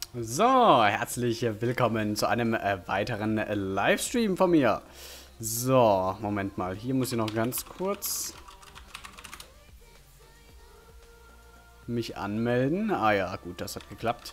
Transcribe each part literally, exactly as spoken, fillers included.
So, herzlich willkommen zu einem äh, weiteren äh, Livestream von mir. So, Moment mal, hier muss ich noch ganz kurz mich anmelden. Ah ja, gut, das hat geklappt.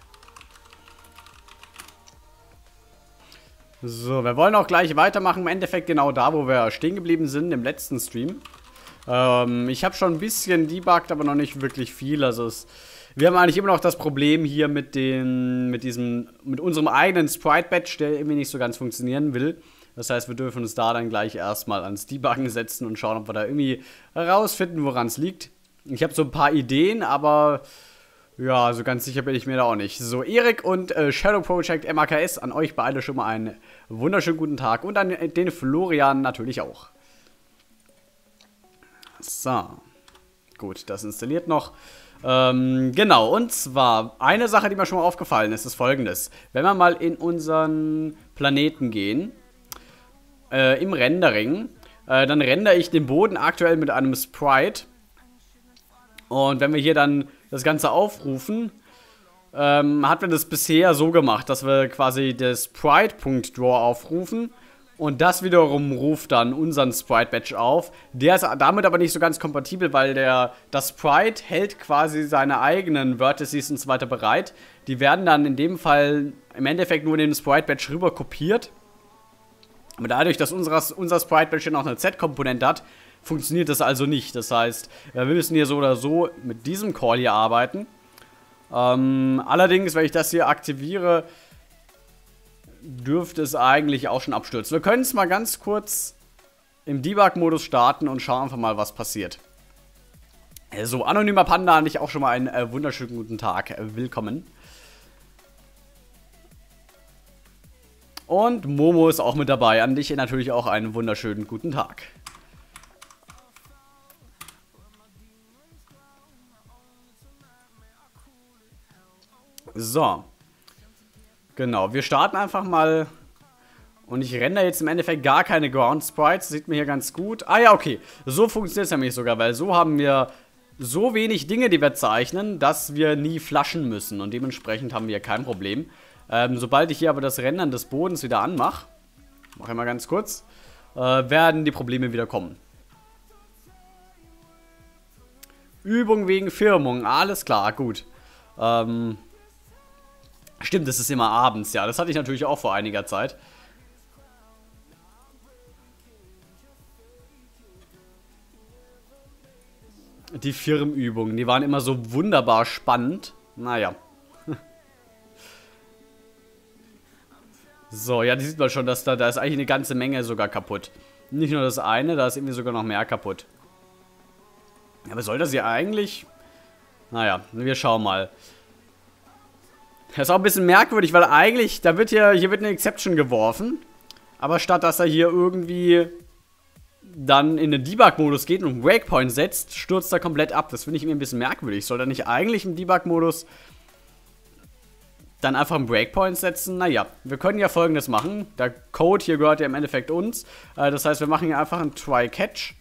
So, wir wollen auch gleich weitermachen, im Endeffekt genau da, wo wir stehen geblieben sind im letzten Stream. Ähm, ich habe schon ein bisschen debuggt, aber noch nicht wirklich viel, also es... Wir haben eigentlich immer noch das Problem hier mit den, mit diesem, mit unserem eigenen Sprite-Batch, der irgendwie nicht so ganz funktionieren will. Das heißt, wir dürfen uns da dann gleich erstmal ans Debuggen setzen und schauen, ob wir da irgendwie herausfinden, woran es liegt. Ich habe so ein paar Ideen, aber ja, so ganz sicher bin ich mir da auch nicht. So, Erik und äh, Shadow Project M A K S, an euch beide schon mal einen wunderschönen guten Tag und an den Florian natürlich auch. So, gut, das installiert noch. Ähm, genau, und zwar, eine Sache, die mir schon mal aufgefallen ist, ist folgendes. Wenn wir mal in unseren Planeten gehen, äh, im Rendering, äh, dann rendere ich den Boden aktuell mit einem Sprite. Und wenn wir hier dann das Ganze aufrufen, ähm, hat man das bisher so gemacht, dass wir quasi das Sprite.draw aufrufen. Und das wiederum ruft dann unseren Sprite-Batch auf. Der ist damit aber nicht so ganz kompatibel, weil der, das Sprite hält quasi seine eigenen Vertices und so weiter bereit. Die werden dann in dem Fall im Endeffekt nur in den Sprite-Batch rüber kopiert. Aber dadurch, dass unser, unser Sprite-Batch noch eine Z-Komponente hat, funktioniert das also nicht. Das heißt, wir müssen hier so oder so mit diesem Call hier arbeiten. Ähm, allerdings, wenn ich das hier aktiviere, dürfte es eigentlich auch schon abstürzen. Wir können es mal ganz kurz im Debug-Modus starten und schauen einfach mal, was passiert. So, Anonymer Panda, an dich auch schon mal einen äh, wunderschönen guten Tag. Äh, willkommen. Und Momo ist auch mit dabei. An dich natürlich auch einen wunderschönen guten Tag. So. Genau, wir starten einfach mal und ich rendere jetzt im Endeffekt gar keine Ground Sprites, das sieht man hier ganz gut. Ah ja, okay, so funktioniert es nämlich sogar, weil so haben wir so wenig Dinge, die wir zeichnen, dass wir nie flashen müssen und dementsprechend haben wir kein Problem. Ähm, sobald ich hier aber das Rendern des Bodens wieder anmache, mache ich mal ganz kurz, äh, werden die Probleme wieder kommen. Übung wegen Firmung, alles klar, gut. Ähm... Stimmt, das ist immer abends, ja. Das hatte ich natürlich auch vor einiger Zeit. Die Firmenübungen, die waren immer so wunderbar spannend. Naja. So, ja, die sieht man schon, dass da, da ist eigentlich eine ganze Menge sogar kaputt. Nicht nur das eine, da ist irgendwie sogar noch mehr kaputt. Aber soll das hier eigentlich... Naja, wir schauen mal. Das ist auch ein bisschen merkwürdig, weil eigentlich, da wird hier, hier wird eine Exception geworfen. Aber statt dass er hier irgendwie dann in den Debug-Modus geht und einen Breakpoint setzt, stürzt er komplett ab. Das finde ich irgendwie ein bisschen merkwürdig. Soll er nicht eigentlich im Debug-Modus dann einfach einen Breakpoint setzen? Naja, wir können ja Folgendes machen. Der Code hier gehört ja im Endeffekt uns. Äh, das heißt, wir machen hier einfach einen Try-Catch.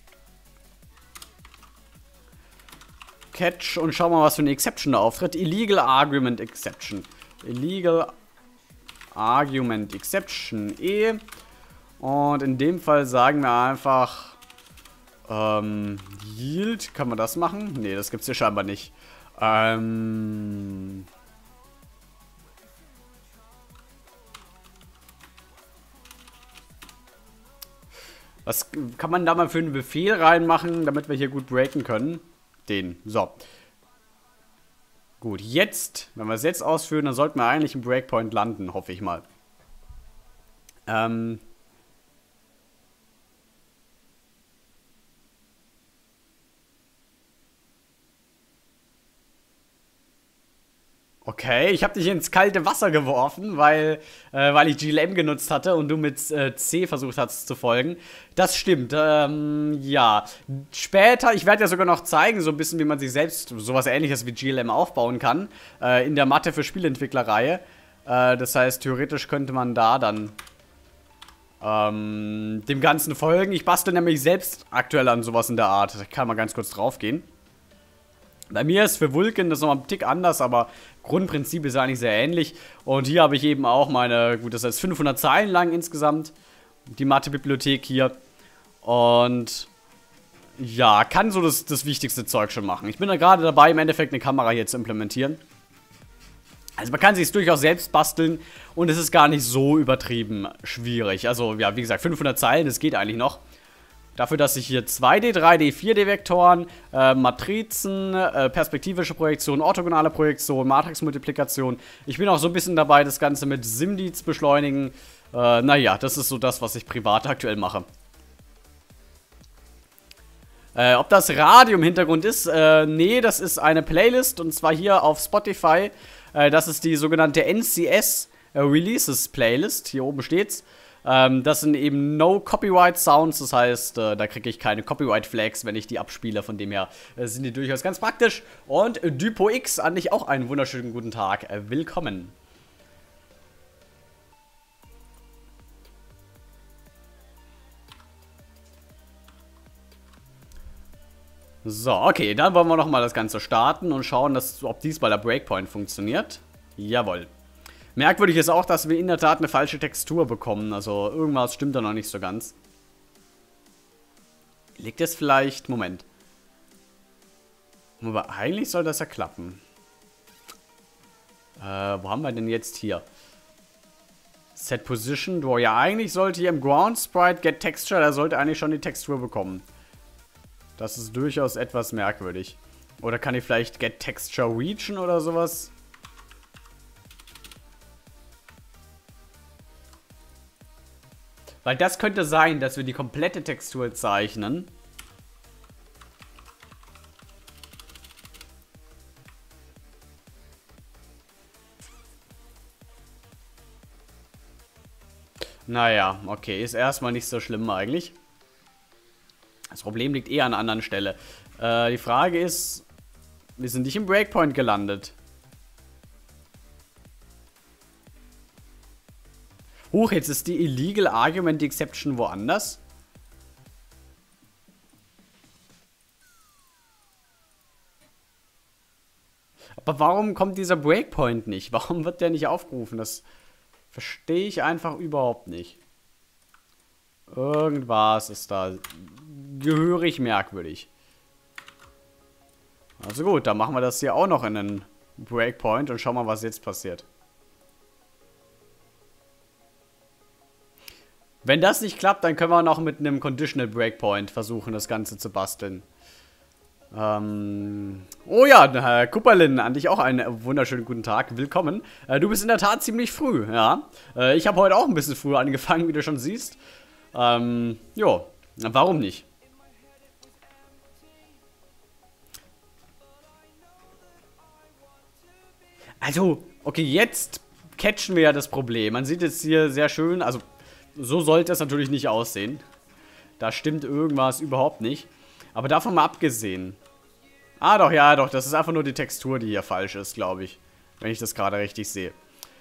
Catch und schauen mal, was für eine Exception da auftritt. Illegal Argument Exception. Illegal Argument Exception E. Und in dem Fall sagen wir einfach ähm, Yield. Kann man das machen? Ne, das gibt es hier scheinbar nicht. Ähm... Was kann man da mal für einen Befehl reinmachen, damit wir hier gut breaken können? Den. So. Gut, jetzt, wenn wir es jetzt ausführen, dann sollten wir eigentlich im Breakpoint landen, hoffe ich mal. Ähm. Okay, ich habe dich ins kalte Wasser geworfen, weil, äh, weil ich G L M genutzt hatte und du mit äh, C versucht hast zu folgen. Das stimmt, ähm, ja. Später, ich werde ja sogar noch zeigen, so ein bisschen, wie man sich selbst sowas Ähnliches wie G L M aufbauen kann, äh, in der Mathe für Spielentwicklerreihe. Äh, das heißt, theoretisch könnte man da dann ähm, dem Ganzen folgen. Ich bastel nämlich selbst aktuell an sowas in der Art. Ich kann mal ganz kurz drauf gehen. Bei mir ist für Vulkan das noch ein Tick anders, aber Grundprinzip ist eigentlich sehr ähnlich. Und hier habe ich eben auch meine, gut, das heißt fünfhundert Zeilen lang insgesamt, die Mathe-Bibliothek hier. Und ja, kann so das, das wichtigste Zeug schon machen. Ich bin da gerade dabei, im Endeffekt eine Kamera hier zu implementieren. Also man kann sich es durchaus selbst basteln und es ist gar nicht so übertrieben schwierig. Also ja, wie gesagt, fünfhundert Zeilen, das geht eigentlich noch. Dafür, dass ich hier zwei D, drei D, vier D Vektoren, äh, Matrizen, äh, perspektivische Projektion, orthogonale Projektion, Matrixmultiplikation. Ich bin auch so ein bisschen dabei, das Ganze mit SIMD zu beschleunigen. Äh, naja, das ist so das, was ich privat aktuell mache. Äh, ob das Radio im Hintergrund ist? Äh, nee, das ist eine Playlist und zwar hier auf Spotify. Äh, das ist die sogenannte N C S äh, Releases Playlist. Hier oben steht's. Ähm, das sind eben No Copyright Sounds, das heißt, äh, da kriege ich keine Copyright Flags, wenn ich die abspiele. Von dem her äh, sind die durchaus ganz praktisch. Und äh, DypoX, an dich auch einen wunderschönen guten Tag. Äh, willkommen. So, okay, dann wollen wir nochmal das Ganze starten und schauen, dass, ob diesmal der Breakpoint funktioniert. Jawohl. Merkwürdig ist auch, dass wir in der Tat eine falsche Textur bekommen. Also irgendwas stimmt da noch nicht so ganz. Liegt es vielleicht... Moment. Aber eigentlich soll das ja klappen. Äh, wo haben wir denn jetzt hier? Set Position Draw. Ja, eigentlich sollte hier im Ground Sprite Get Texture, da sollte eigentlich schon die Textur bekommen. Das ist durchaus etwas merkwürdig. Oder kann ich vielleicht Get Texture Region oder sowas? Weil das könnte sein, dass wir die komplette Textur zeichnen. Naja, okay, ist erstmal nicht so schlimm eigentlich. Das Problem liegt eher an einer anderen Stelle. Äh, die Frage ist, wir sind nicht im Breakpoint gelandet. Huch, jetzt ist die Illegal Argument Exception woanders. Aber warum kommt dieser Breakpoint nicht? Warum wird der nicht aufgerufen? Das verstehe ich einfach überhaupt nicht. Irgendwas ist da gehörig merkwürdig. Also gut, dann machen wir das hier auch noch in einen Breakpoint und schauen mal, was jetzt passiert. Wenn das nicht klappt, dann können wir noch mit einem Conditional Breakpoint versuchen, das Ganze zu basteln. Ähm oh ja, Herr Kupperlin, an dich auch einen wunderschönen guten Tag. Willkommen. Äh, du bist in der Tat ziemlich früh, ja. Äh, ich habe heute auch ein bisschen früher angefangen, wie du schon siehst. Ähm, jo, warum nicht? Also, okay, jetzt catchen wir ja das Problem. Man sieht jetzt hier sehr schön, also so sollte es natürlich nicht aussehen. Da stimmt irgendwas überhaupt nicht. Aber davon mal abgesehen. Ah doch, ja doch, das ist einfach nur die Textur, die hier falsch ist, glaube ich. Wenn ich das gerade richtig sehe.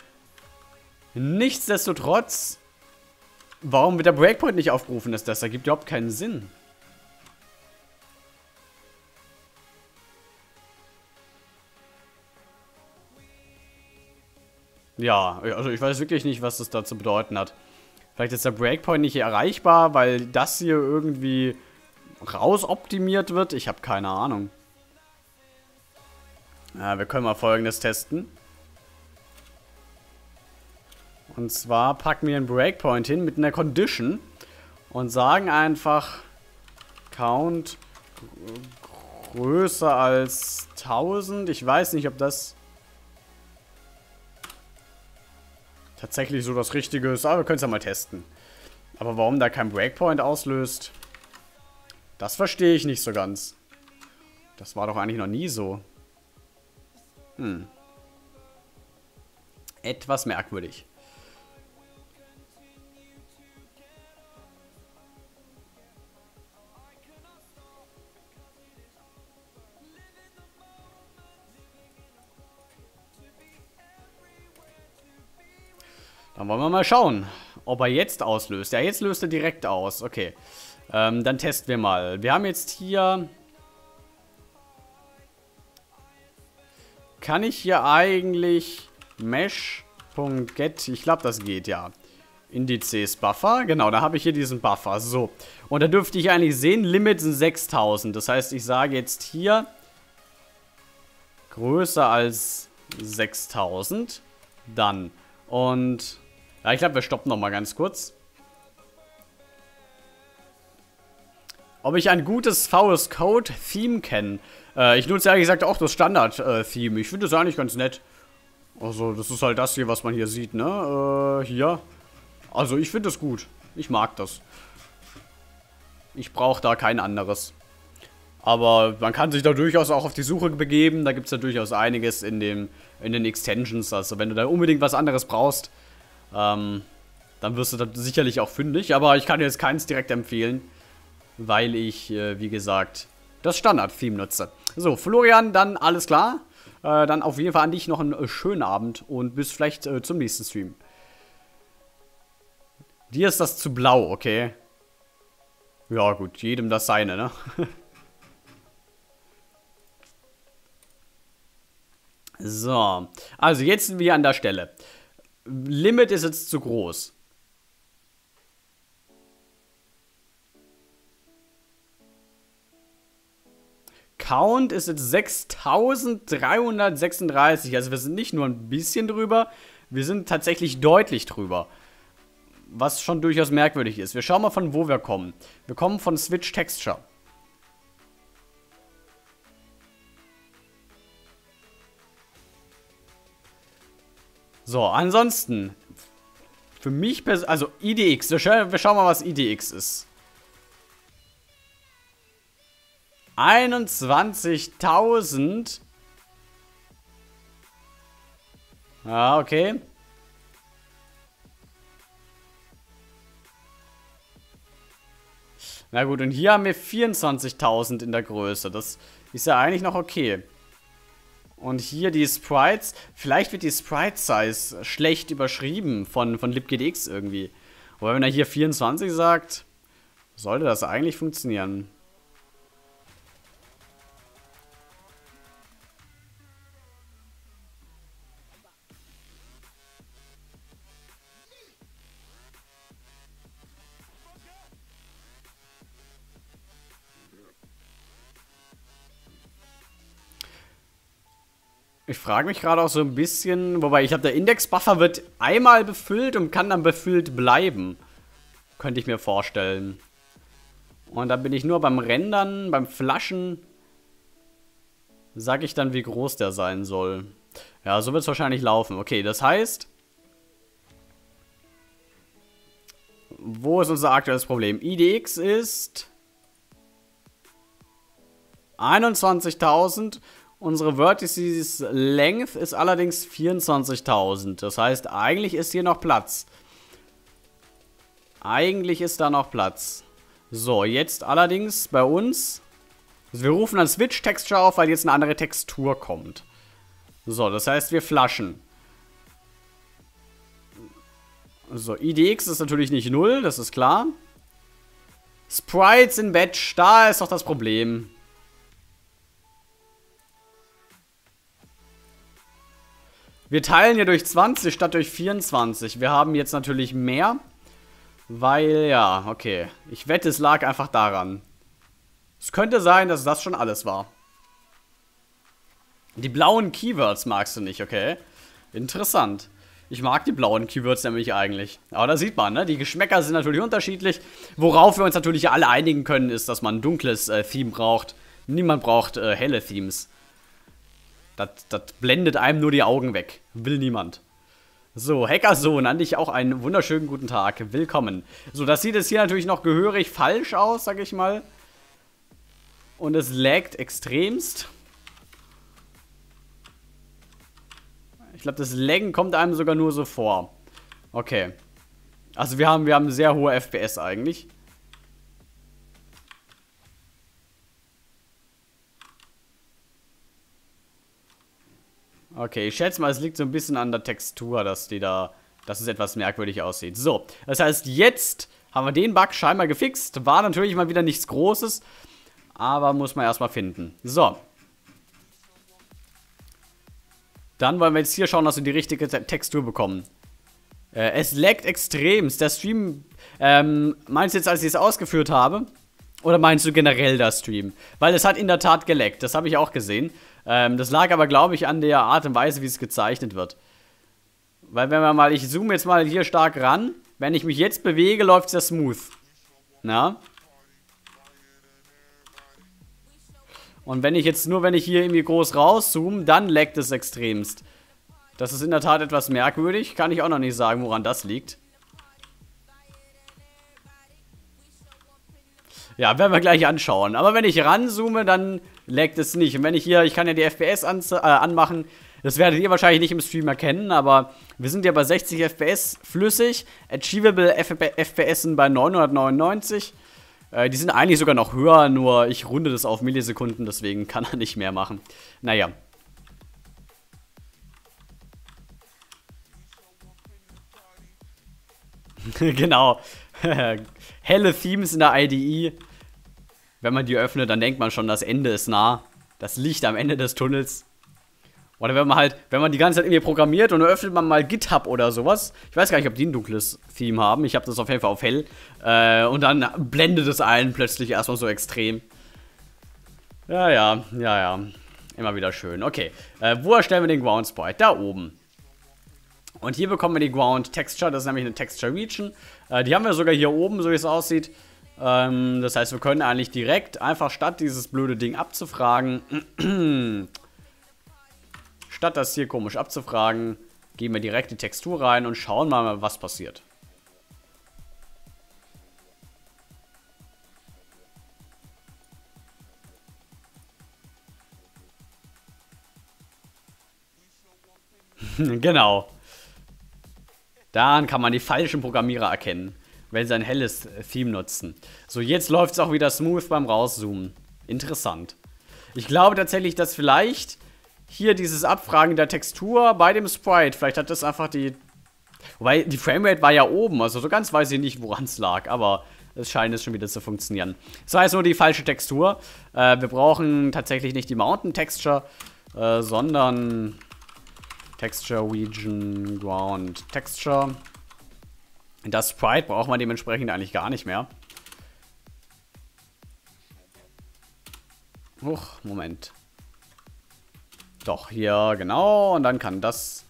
Nichtsdestotrotz, warum wird der Breakpoint nicht aufgerufen ist, das ergibt überhaupt keinen Sinn. Ja, also ich weiß wirklich nicht, was das da zu bedeuten hat. Vielleicht ist der Breakpoint nicht erreichbar, weil das hier irgendwie rausoptimiert wird. Ich habe keine Ahnung. Ja, wir können mal Folgendes testen. Und zwar packen wir einen Breakpoint hin mit einer Condition und sagen einfach Count größer als tausend. Ich weiß nicht, ob das tatsächlich so das Richtige ist, aber wir können es ja mal testen. Aber warum da kein Breakpoint auslöst, das verstehe ich nicht so ganz. Das war doch eigentlich noch nie so. Hm. Etwas merkwürdig. Dann wollen wir mal schauen, ob er jetzt auslöst. Ja, jetzt löst er direkt aus. Okay. Ähm, dann testen wir mal. Wir haben jetzt hier kann ich hier eigentlich mesh.get, ich glaube, das geht, ja. Indizes Buffer, genau, da habe ich hier diesen Buffer, so. Und da dürfte ich eigentlich sehen, Limit sind sechstausend. Das heißt, ich sage jetzt hier größer als sechstausend. Dann. Und, ja, ich glaube, wir stoppen nochmal ganz kurz. Ob ich ein gutes V S Code-Theme kenne? Äh, ich nutze ehrlich gesagt auch das Standard-Theme. Ich finde das eigentlich ganz nett. Also, das ist halt das hier, was man hier sieht, ne? Äh, hier. Also, ich finde das gut. Ich mag das. Ich brauche da kein anderes. Aber man kann sich da durchaus auch auf die Suche begeben. Da gibt es ja durchaus einiges in, dem, in den Extensions. Also, wenn du da unbedingt was anderes brauchst, ähm, dann wirst du da sicherlich auch fündig. Aber ich kann dir jetzt keins direkt empfehlen, weil ich, äh, wie gesagt, das Standard-Theme nutze. So, Florian, dann alles klar. Äh, dann auf jeden Fall an dich noch einen äh, schönen Abend und bis vielleicht äh, zum nächsten Stream. Dir ist das zu blau, okay? Ja, gut, jedem das seine, ne? So, also jetzt sind wir an der Stelle. Limit ist jetzt zu groß. Count ist jetzt sechstausenddreihundertsechsunddreißig. Also wir sind nicht nur ein bisschen drüber, wir sind tatsächlich deutlich drüber. Was schon durchaus merkwürdig ist. Wir schauen mal, von wo wir kommen. Wir kommen von Switch Texture. So, ansonsten. Für mich persönlich. Also I D X. Wir schauen, wir schauen mal, was I D X ist. einundzwanzigtausend. Ja, okay. Na gut, und hier haben wir vierundzwanzigtausend in der Größe. Das ist ja eigentlich noch okay. Und hier die Sprites. Vielleicht wird die Sprite-Size schlecht überschrieben von, von libgdx irgendwie. Aber wenn er hier vierundzwanzig sagt, sollte das eigentlich funktionieren. Ich frage mich gerade auch so ein bisschen, wobei ich habe, der Index-Buffer wird einmal befüllt und kann dann befüllt bleiben. Könnte ich mir vorstellen. Und dann bin ich nur beim Rendern, beim Flaschen, sage ich dann, wie groß der sein soll. Ja, so wird es wahrscheinlich laufen. Okay, das heißt, wo ist unser aktuelles Problem? I D X ist einundzwanzigtausend. Unsere Vertices Length ist allerdings vierundzwanzigtausend. Das heißt, eigentlich ist hier noch Platz. Eigentlich ist da noch Platz. So, jetzt allerdings bei uns. Also wir rufen dann Switch Texture auf, weil jetzt eine andere Textur kommt. So, das heißt, wir flaschen. So, I D X ist natürlich nicht null, das ist klar. Sprites in Batch, da ist doch das Problem. Wir teilen hier durch zwanzig statt durch vierundzwanzig. Wir haben jetzt natürlich mehr. Weil, ja, okay. Ich wette, es lag einfach daran. Es könnte sein, dass das schon alles war. Die blauen Keywords magst du nicht, okay? Interessant. Ich mag die blauen Keywords nämlich eigentlich. Aber da sieht man, ne? Die Geschmäcker sind natürlich unterschiedlich. Worauf wir uns natürlich alle einigen können, ist, dass man ein dunkles äh, Theme braucht. Niemand braucht äh, helle Themes. Das, das blendet einem nur die Augen weg. Will niemand. So, Hackersohn, an dich auch einen wunderschönen guten Tag. Willkommen. So, das sieht jetzt hier natürlich noch gehörig falsch aus, sag ich mal. Und es laggt extremst. Ich glaube, das Laggen kommt einem sogar nur so vor. Okay. Also wir haben, wir haben sehr hohe F P S eigentlich. Okay, ich schätze mal, es liegt so ein bisschen an der Textur, dass die da, dass es etwas merkwürdig aussieht. So, das heißt, jetzt haben wir den Bug scheinbar gefixt. War natürlich mal wieder nichts Großes, aber muss man erstmal finden. So. Dann wollen wir jetzt hier schauen, dass wir die richtige Te Textur bekommen. Äh, es laggt extremst. Der Stream, ähm, meinst du jetzt, als ich es ausgeführt habe? Oder meinst du generell der Stream? Weil es hat in der Tat gelaggt, das habe ich auch gesehen. Ähm, das lag aber, glaube ich, an der Art und Weise, wie es gezeichnet wird. Weil wenn wir mal, ich zoome jetzt mal hier stark ran. Wenn ich mich jetzt bewege, läuft es ja smooth. Na? Und wenn ich jetzt nur, wenn ich hier irgendwie groß rauszoome, dann laggt es extremst. Das ist in der Tat etwas merkwürdig. Kann ich auch noch nicht sagen, woran das liegt. Ja, werden wir gleich anschauen. Aber wenn ich ranzoome, dann laggt es nicht. Und wenn ich hier, ich kann ja die F P S an, äh, anmachen. Das werdet ihr wahrscheinlich nicht im Stream erkennen, aber wir sind ja bei sechzig F P S flüssig. Achievable F P S bei neunhundertneunundneunzig. Äh, die sind eigentlich sogar noch höher, nur ich runde das auf Millisekunden, deswegen kann er nicht mehr machen. Naja. Genau. Helle Themes in der I D E. Wenn man die öffnet, dann denkt man schon, das Ende ist nah. Das Licht am Ende des Tunnels. Oder wenn man halt, wenn man die ganze Zeit irgendwie programmiert und dann öffnet man mal GitHub oder sowas. Ich weiß gar nicht, ob die ein dunkles Theme haben. Ich habe das auf jeden Fall auf hell. Äh, und dann blendet es einen plötzlich erstmal so extrem. Ja, ja, ja, ja. Immer wieder schön. Okay. Äh, wo erstellen wir den Ground Sprite? Da oben. Und hier bekommen wir die Ground Texture. Das ist nämlich eine Texture Region. Äh, die haben wir sogar hier oben, so wie es aussieht. Ähm, das heißt, wir können eigentlich direkt, einfach statt dieses blöde Ding abzufragen, statt das hier komisch abzufragen, geben wir direkt die Textur rein und schauen mal, was passiert. Genau. Dann kann man die falschen Programmierer erkennen, wenn sie ein helles Theme nutzen. So, jetzt läuft es auch wieder smooth beim Rauszoomen. Interessant. Ich glaube tatsächlich, dass vielleicht hier dieses Abfragen der Textur bei dem Sprite, vielleicht hat das einfach die... Wobei, die Framerate war ja oben, also so ganz weiß ich nicht, woran es lag, aber es scheint es schon wieder zu funktionieren. Das war jetzt nur die falsche Textur. Äh, wir brauchen tatsächlich nicht die Mountain Texture, äh, sondern Texture Region Ground Texture. Das Sprite braucht man dementsprechend eigentlich gar nicht mehr. Huch, Moment. Doch, hier, genau. Und dann kann das...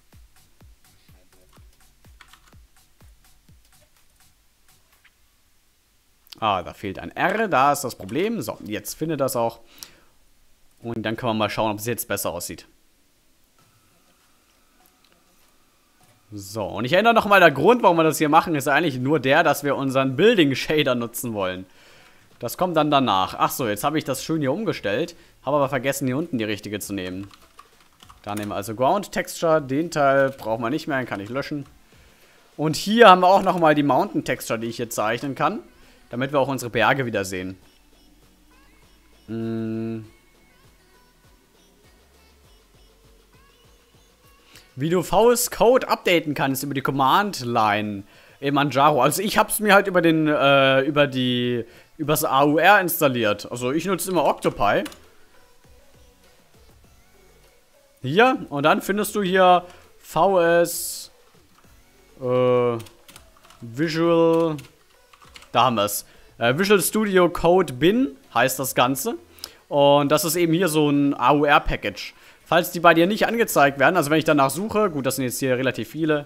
Ah, da fehlt ein R. Da ist das Problem. So, jetzt findet das auch. Und dann können wir mal schauen, ob es jetzt besser aussieht. So, und ich erinnere nochmal, der Grund, warum wir das hier machen, ist eigentlich nur der, dass wir unseren Building Shader nutzen wollen. Das kommt dann danach. Ach so, jetzt habe ich das schön hier umgestellt. Habe aber vergessen, hier unten die richtige zu nehmen. Da nehmen wir also Ground Texture. Den Teil brauchen wir nicht mehr, den kann ich löschen. Und hier haben wir auch nochmal die Mountain Texture, die ich jetzt zeichnen kann. Damit wir auch unsere Berge wieder sehen. Hm. Wie du V S Code updaten kannst über die Command-Line im Manjaro. Also ich habe es mir halt über den, äh, über die, übers A U R installiert. Also ich nutze immer Octopi. Hier, und dann findest du hier V S äh, Visual, da haben wir es. Äh, Visual Studio Code Bin heißt das Ganze. Und das ist eben hier so ein A U R-Package. Falls die bei dir nicht angezeigt werden, also wenn ich danach suche, gut, das sind jetzt hier relativ viele.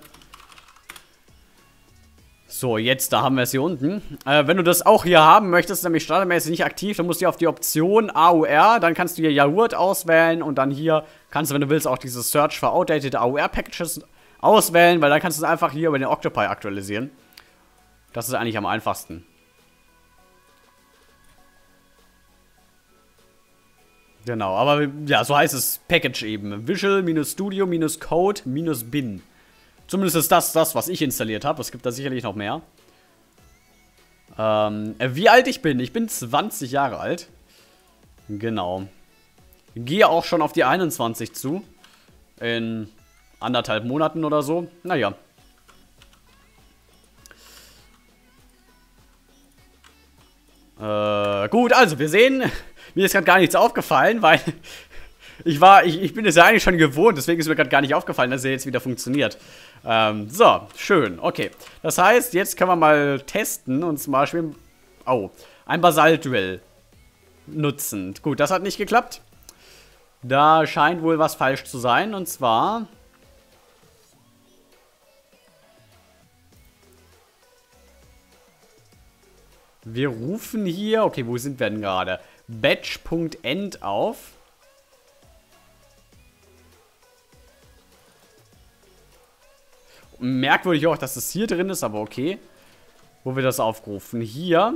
So, jetzt, da haben wir es hier unten. Äh, wenn du das auch hier haben möchtest, nämlich standardmäßig nicht aktiv, dann musst du hier auf die Option A U R, dann kannst du hier Yaourt auswählen und dann hier kannst du, wenn du willst, auch dieses Search for Outdated A U R-Packages auswählen, weil dann kannst du es einfach hier über den Octopi aktualisieren. Das ist eigentlich am einfachsten. Genau, aber ja, so heißt es Package eben. Visual-Studio-Code-Bin. Zumindest ist das das, was ich installiert habe. Es gibt da sicherlich noch mehr. Ähm, wie alt ich bin? Ich bin zwanzig Jahre alt. Genau. Gehe auch schon auf die einundzwanzig zu. In anderthalb Monaten oder so. Naja. Äh, gut, also wir sehen... Mir ist gerade gar nichts aufgefallen, weil Ich war, ich, ich bin es ja eigentlich schon gewohnt, deswegen ist mir gerade gar nicht aufgefallen, dass er jetzt wieder funktioniert. Ähm, so, schön, okay. Das heißt, jetzt können wir mal testen und zum Beispiel, oh, ein Basalt-Duell nutzen. Gut, das hat nicht geklappt. Da scheint wohl was falsch zu sein, und zwar... Wir rufen hier, okay, wo sind wir denn gerade? Batch.end auf. Merkwürdig auch, dass es hier drin ist, aber okay. Wo wir das aufrufen. Hier.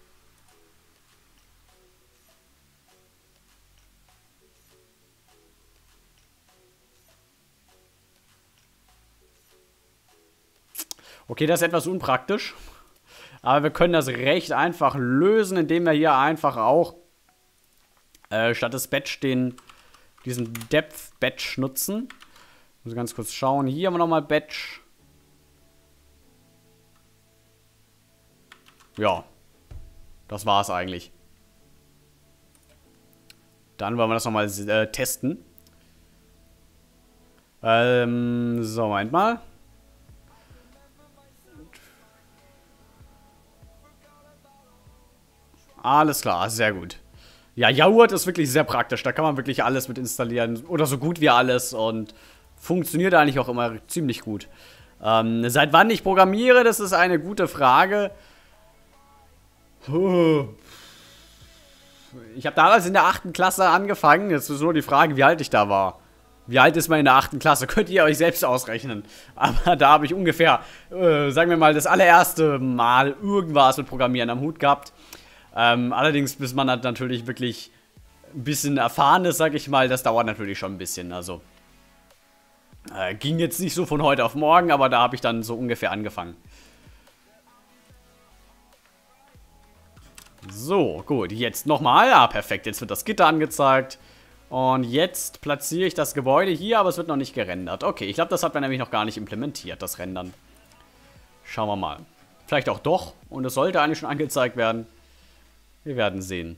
Okay, das ist etwas unpraktisch. Aber wir können das recht einfach lösen, indem wir hier einfach auch äh, statt des Batch den, diesen Depth Batch nutzen. Muss ganz kurz schauen. Hier haben wir nochmal Batch. Ja. Das war's eigentlich. Dann wollen wir das nochmal äh, testen. Ähm, so, Moment mal. Alles klar, sehr gut. Ja, Yaourt ist wirklich sehr praktisch. Da kann man wirklich alles mit installieren. Oder so gut wie alles. Und funktioniert eigentlich auch immer ziemlich gut. Ähm, seit wann ich programmiere, das ist eine gute Frage. Ich habe damals in der achten Klasse angefangen. Jetzt ist nur die Frage, wie alt ich da war. Wie alt ist man in der achten Klasse? Könnt ihr euch selbst ausrechnen. Aber da habe ich ungefähr, äh, sagen wir mal, das allererste Mal irgendwas mit Programmieren am Hut gehabt. Ähm, allerdings, bis man dann natürlich wirklich ein bisschen erfahren ist, sag ich mal, das dauert natürlich schon ein bisschen. Also, äh, ging jetzt nicht so von heute auf morgen, aber da habe ich dann so ungefähr angefangen. So, gut, jetzt nochmal. Ja, perfekt, jetzt wird das Gitter angezeigt. Und jetzt platziere ich das Gebäude hier, aber es wird noch nicht gerendert. Okay, ich glaube, das hat man nämlich noch gar nicht implementiert, das Rendern. Schauen wir mal. Vielleicht auch doch, und es sollte eigentlich schon angezeigt werden. Wir werden sehen.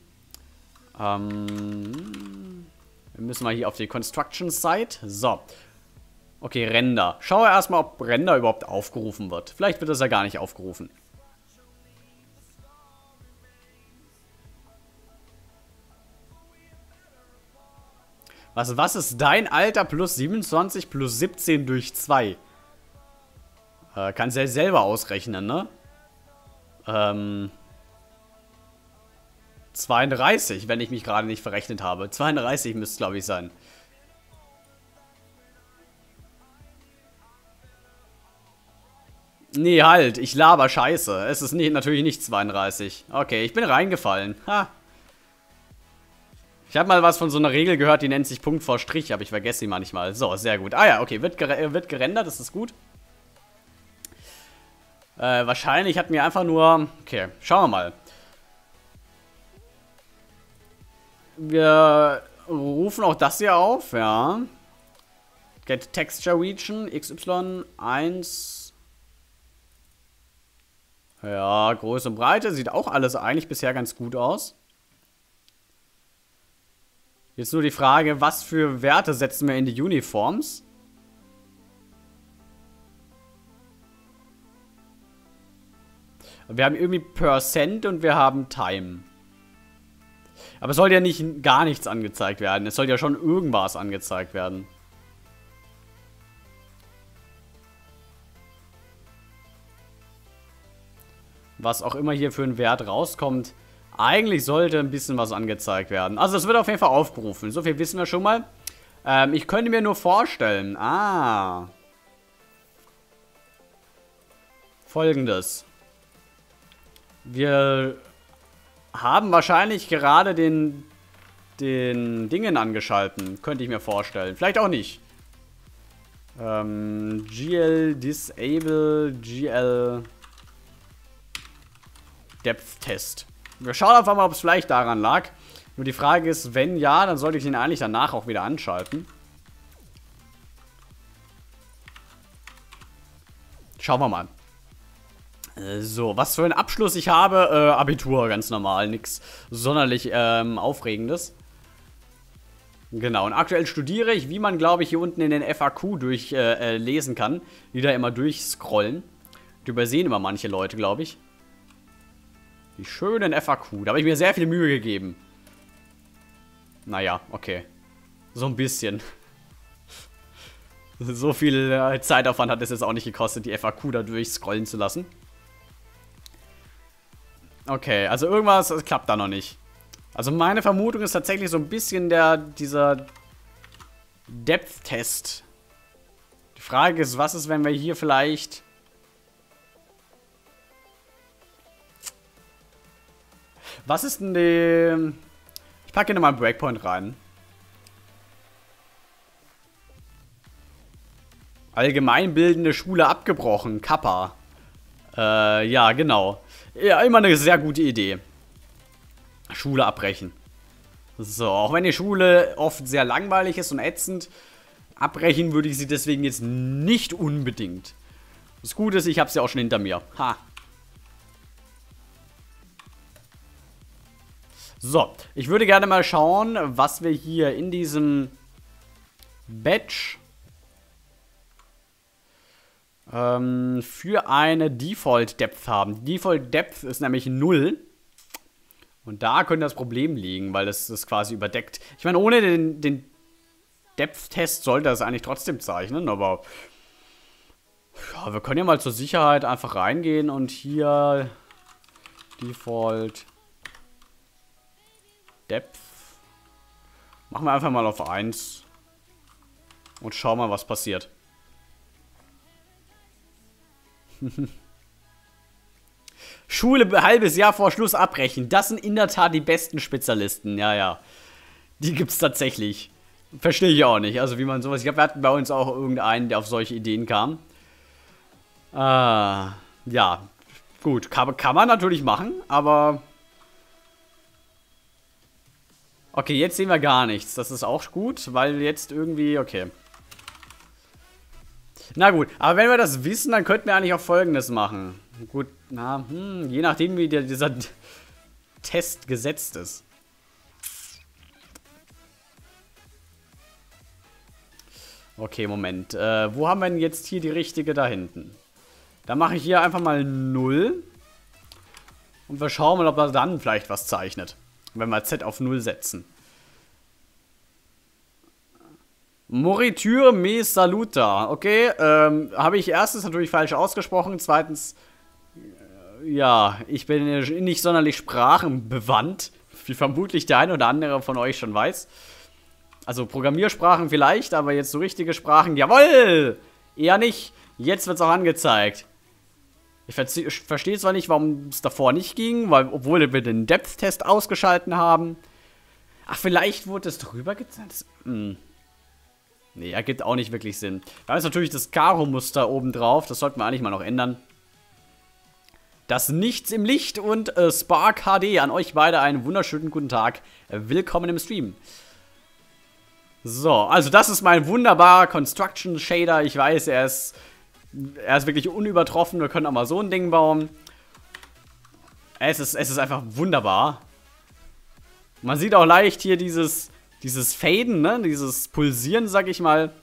Ähm, wir müssen mal hier auf die Construction Site. So. Okay, Render. Schaue erstmal, ob Render überhaupt aufgerufen wird. Vielleicht wird es ja gar nicht aufgerufen. Was, was ist dein Alter plus siebenundzwanzig plus siebzehn durch zwei? Äh, kannst ja selber ausrechnen, ne? Ähm... zweiunddreißig, wenn ich mich gerade nicht verrechnet habe. zweiunddreißig müsste es, glaube ich, sein. Nee, halt. Ich laber Scheiße. Es ist nicht, natürlich nicht zweiunddreißig. Okay, ich bin reingefallen. Ha. Ich habe mal was von so einer Regel gehört, die nennt sich Punkt vor Strich, aber ich vergesse sie manchmal. So, sehr gut. Ah ja, okay, wird, ger wird gerendert, das ist gut. Äh, wahrscheinlich hat mir einfach nur... Okay, schauen wir mal. Wir rufen auch das hier auf, ja. Get Texture Region, X Y eins. Ja, Größe und Breite. Sieht auch alles eigentlich bisher ganz gut aus. Jetzt nur die Frage, was für Werte setzen wir in die Uniforms? Wir haben irgendwie Percent und wir haben Time. Aber es soll ja nicht gar nichts angezeigt werden. Es soll ja schon irgendwas angezeigt werden. Was auch immer hier für ein Wert rauskommt. Eigentlich sollte ein bisschen was angezeigt werden. Also es wird auf jeden Fall aufgerufen. So viel wissen wir schon mal. Ähm, ich könnte mir nur vorstellen. Ah. Folgendes. Wir haben wahrscheinlich gerade den, den Dingen angeschalten. Könnte ich mir vorstellen. Vielleicht auch nicht. Ähm, G L Disable G L Depth Test. Wir schauen einfach mal, ob es vielleicht daran lag. Nur die Frage ist, wenn ja, dann sollte ich den eigentlich danach auch wieder anschalten. Schauen wir mal. So, was für einen Abschluss ich habe. Äh, Abitur, ganz normal. Nichts sonderlich ähm, Aufregendes. Genau, und aktuell studiere ich, wie man, glaube ich, hier unten in den F A Q durchlesen äh, äh, lesen kann. Die da immer durchscrollen. Die übersehen immer manche Leute, glaube ich. Die schönen F A Q. Da habe ich mir sehr viel Mühe gegeben. Naja, okay. So ein bisschen. So viel äh, Zeitaufwand hat es jetzt auch nicht gekostet, die F A Q da durchscrollen zu lassen. Okay, also irgendwas das klappt da noch nicht. Also meine Vermutung ist tatsächlich so ein bisschen der, dieser Depth-Test. Die Frage ist, was ist, wenn wir hier vielleicht... Was ist denn die... Ich packe hier nochmal einen Breakpoint rein. Allgemeinbildende Schule abgebrochen. Kappa. Äh, ja, genau. Ja, immer eine sehr gute Idee. Schule abbrechen. So, auch wenn die Schule oft sehr langweilig ist und ätzend, abbrechen würde ich sie deswegen jetzt nicht unbedingt. Das Gute ist, ich habe sie auch schon hinter mir. Ha. So, ich würde gerne mal schauen, was wir hier in diesem Batch ähm, für eine Default Depth haben. Default Depth ist nämlich null. Und da könnte das Problem liegen, weil es das quasi überdeckt. Ich meine, ohne den, den Depth-Test sollte das eigentlich trotzdem zeichnen, aber ja, wir können ja mal zur Sicherheit einfach reingehen und hier Default Depth machen wir einfach mal auf eins und schauen mal, was passiert. Schule halbes Jahr vor Schluss abbrechen. Das sind in der Tat die besten Spezialisten. Ja, ja. Die gibt's tatsächlich. Verstehe ich auch nicht. Also wie man sowas... Ich glaube, wir hatten bei uns auch irgendeinen, der auf solche Ideen kam. Äh, ja. Gut, kann, kann man natürlich machen, aber... Okay, jetzt sehen wir gar nichts. Das ist auch gut, weil jetzt irgendwie... Okay. Na gut, aber wenn wir das wissen, dann könnten wir eigentlich auch Folgendes machen. Gut, na, hm, je nachdem, wie der, dieser Test gesetzt ist. Okay, Moment. Äh, wo haben wir denn jetzt hier die richtige da hinten? Da mache ich hier einfach mal null. Und wir schauen mal, ob er dann vielleicht was zeichnet. Wenn wir Z auf null setzen. Moriture me saluta. Okay, ähm, habe ich erstens natürlich falsch ausgesprochen. Zweitens, äh, ja, ich bin nicht sonderlich sprachenbewandt. Wie vermutlich der eine oder andere von euch schon weiß. Also Programmiersprachen vielleicht, aber jetzt so richtige Sprachen, jawohl! Eher nicht. Jetzt wird es auch angezeigt. Ich verstehe zwar nicht, warum es davor nicht ging, weil, obwohl wir den Depth-Test ausgeschalten haben. Ach, vielleicht wurde es drüber gezeigt. Hm. Nee, ergibt auch nicht wirklich Sinn. Da ist natürlich das Karo-Muster oben drauf. Das sollten wir eigentlich mal noch ändern. Das Nichts im Licht und äh, Spark H D. An euch beide einen wunderschönen guten Tag. Äh, willkommen im Stream. So, also das ist mein wunderbarer Construction Shader. Ich weiß, er ist, er ist wirklich unübertroffen. Wir können auch mal so ein Ding bauen. Es ist, es ist einfach wunderbar. Man sieht auch leicht hier dieses... Dieses Faden, ne? Dieses Pulsieren, sag ich mal.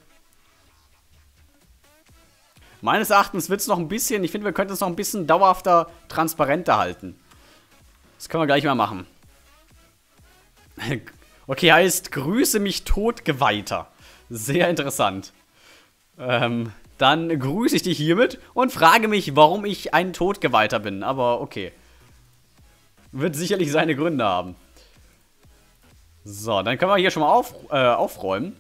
Meines Erachtens wird es noch ein bisschen, ich finde, wir könnten es noch ein bisschen dauerhafter, transparenter halten. Das können wir gleich mal machen. Okay, heißt, grüße mich Todgeweihter. Sehr interessant. Ähm, dann grüße ich dich hiermit und frage mich, warum ich ein Todgeweihter bin. Aber okay. Wird sicherlich seine Gründe haben. So, dann können wir hier schon mal auf, äh, aufräumen.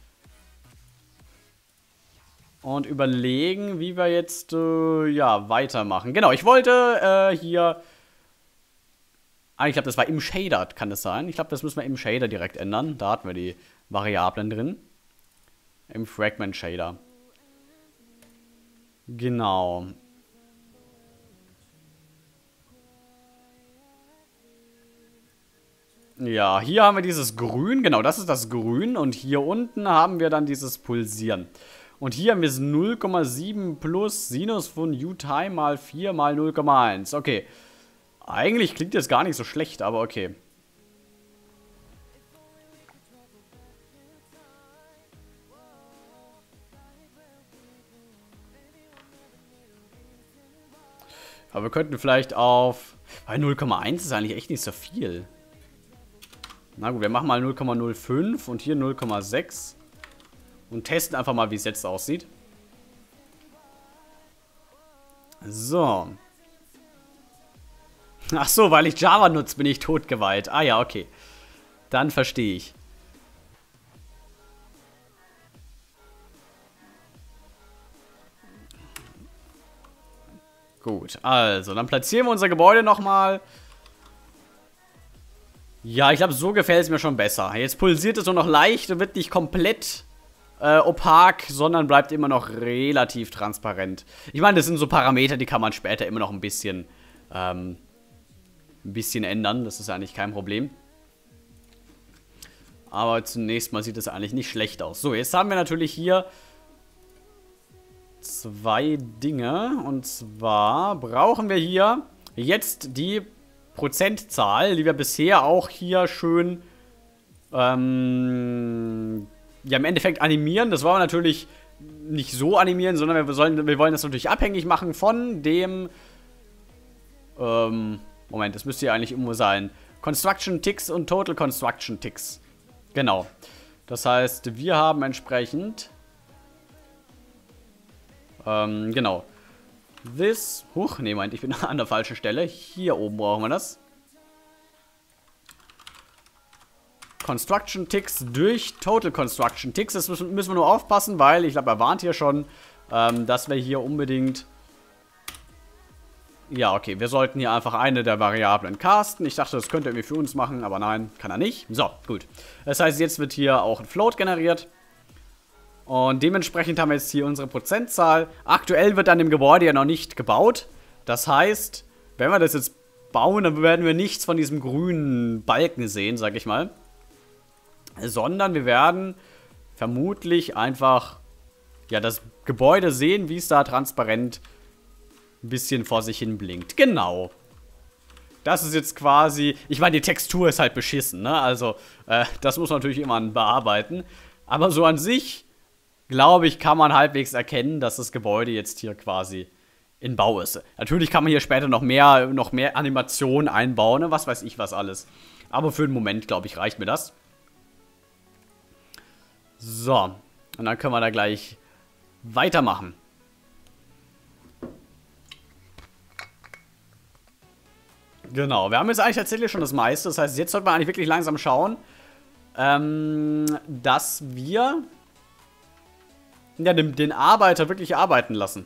Und überlegen, wie wir jetzt, äh, ja, weitermachen. Genau, ich wollte, äh, hier... Ah, ich glaube, das war im Shader, kann das sein? Ich glaube, das müssen wir im Shader direkt ändern. Da hatten wir die Variablen drin. Im Fragment Shader. Genau. Ja, hier haben wir dieses Grün, genau, das ist das Grün. Und hier unten haben wir dann dieses Pulsieren. Und hier haben wir es null Komma sieben plus Sinus von U-Time mal vier mal null Komma eins. Okay, eigentlich klingt das gar nicht so schlecht, aber okay. Aber wir könnten vielleicht auf... Weil null Komma eins ist eigentlich echt nicht so viel. Na gut, wir machen mal null Komma null fünf und hier null Komma sechs. Und testen einfach mal, wie es jetzt aussieht. So. Ach so, weil ich Java nutze, bin ich totgeweiht. Ah ja, okay. Dann verstehe ich. Gut, also, dann platzieren wir unser Gebäude nochmal. Ja, ich glaube, so gefällt es mir schon besser. Jetzt pulsiert es nur noch leicht und wird nicht komplett äh, opak, sondern bleibt immer noch relativ transparent. Ich meine, das sind so Parameter, die kann man später immer noch ein bisschen, ähm, ein bisschen ändern. Das ist eigentlich kein Problem. Aber zunächst mal sieht es eigentlich nicht schlecht aus. So, jetzt haben wir natürlich hier zwei Dinge. Und zwar brauchen wir hier jetzt die Prozentzahl, die wir bisher auch hier schön ähm, ja, im Endeffekt animieren. Das wollen wir natürlich nicht so animieren, sondern wir, sollen, wir wollen das natürlich abhängig machen von dem ähm, Moment, das müsste ja eigentlich irgendwo sein. Construction Ticks und Total Construction Ticks. Genau. Das heißt, wir haben entsprechend ähm, genau. This, huch, nee, meint, ich bin an der falschen Stelle. Hier oben brauchen wir das. Construction Ticks durch Total Construction Ticks. Das müssen, müssen wir nur aufpassen, weil ich glaube, er warnt hier schon, ähm, dass wir hier unbedingt... Ja, okay, wir sollten hier einfach eine der Variablen casten. Ich dachte, das könnte er irgendwie für uns machen, aber nein, kann er nicht. So, gut. Das heißt, jetzt wird hier auch ein Float generiert. Und dementsprechend haben wir jetzt hier unsere Prozentzahl. Aktuell wird an dem Gebäude ja noch nicht gebaut. Das heißt, wenn wir das jetzt bauen, dann werden wir nichts von diesem grünen Balken sehen, sag ich mal. Sondern wir werden vermutlich einfach ja, das Gebäude sehen, wie es da transparent ein bisschen vor sich hin blinkt. Genau. Das ist jetzt quasi... Ich meine, die Textur ist halt beschissen, ne? Also, äh, das muss man natürlich immer bearbeiten. Aber so an sich... glaube ich, kann man halbwegs erkennen, dass das Gebäude jetzt hier quasi in Bau ist. Natürlich kann man hier später noch mehr, noch mehr Animationen einbauen, ne? Was weiß ich was alles. Aber für den Moment, glaube ich, reicht mir das. So, und dann können wir da gleich weitermachen. Genau, wir haben jetzt eigentlich tatsächlich schon das meiste. Das heißt, jetzt sollten wir eigentlich wirklich langsam schauen, ähm, dass wir... ja, den, den Arbeiter wirklich arbeiten lassen.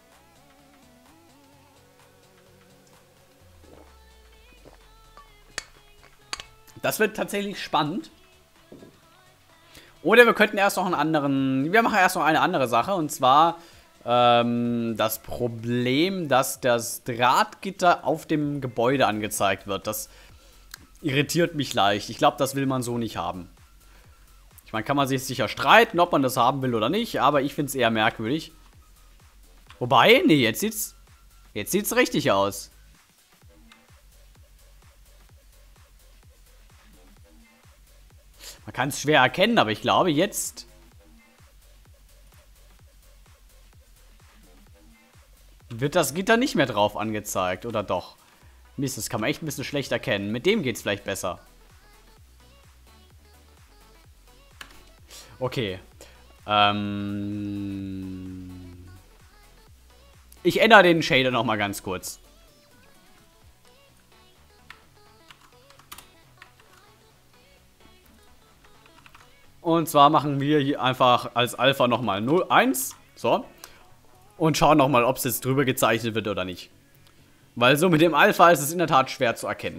Das wird tatsächlich spannend. Oder wir könnten erst noch einen anderen... Wir machen erst noch eine andere Sache. Und zwar ähm, das Problem, dass das Drahtgitter auf dem Gebäude angezeigt wird. Das irritiert mich leicht. Ich glaube, das will man so nicht haben. Ich meine, kann man sich sicher streiten, ob man das haben will oder nicht, aber ich finde es eher merkwürdig. Wobei, nee, jetzt sieht's, jetzt sieht's richtig aus. Man kann es schwer erkennen, aber ich glaube, jetzt wird das Gitter nicht mehr drauf angezeigt, oder doch? Mist, das kann man echt ein bisschen schlecht erkennen. Mit dem geht's vielleicht besser. Okay. Ähm ich ändere den Shader nochmal ganz kurz. Und zwar machen wir hier einfach als Alpha nochmal null eins. So. Und schauen nochmal, ob es jetzt drüber gezeichnet wird oder nicht. Weil so mit dem Alpha ist es in der Tat schwer zu erkennen.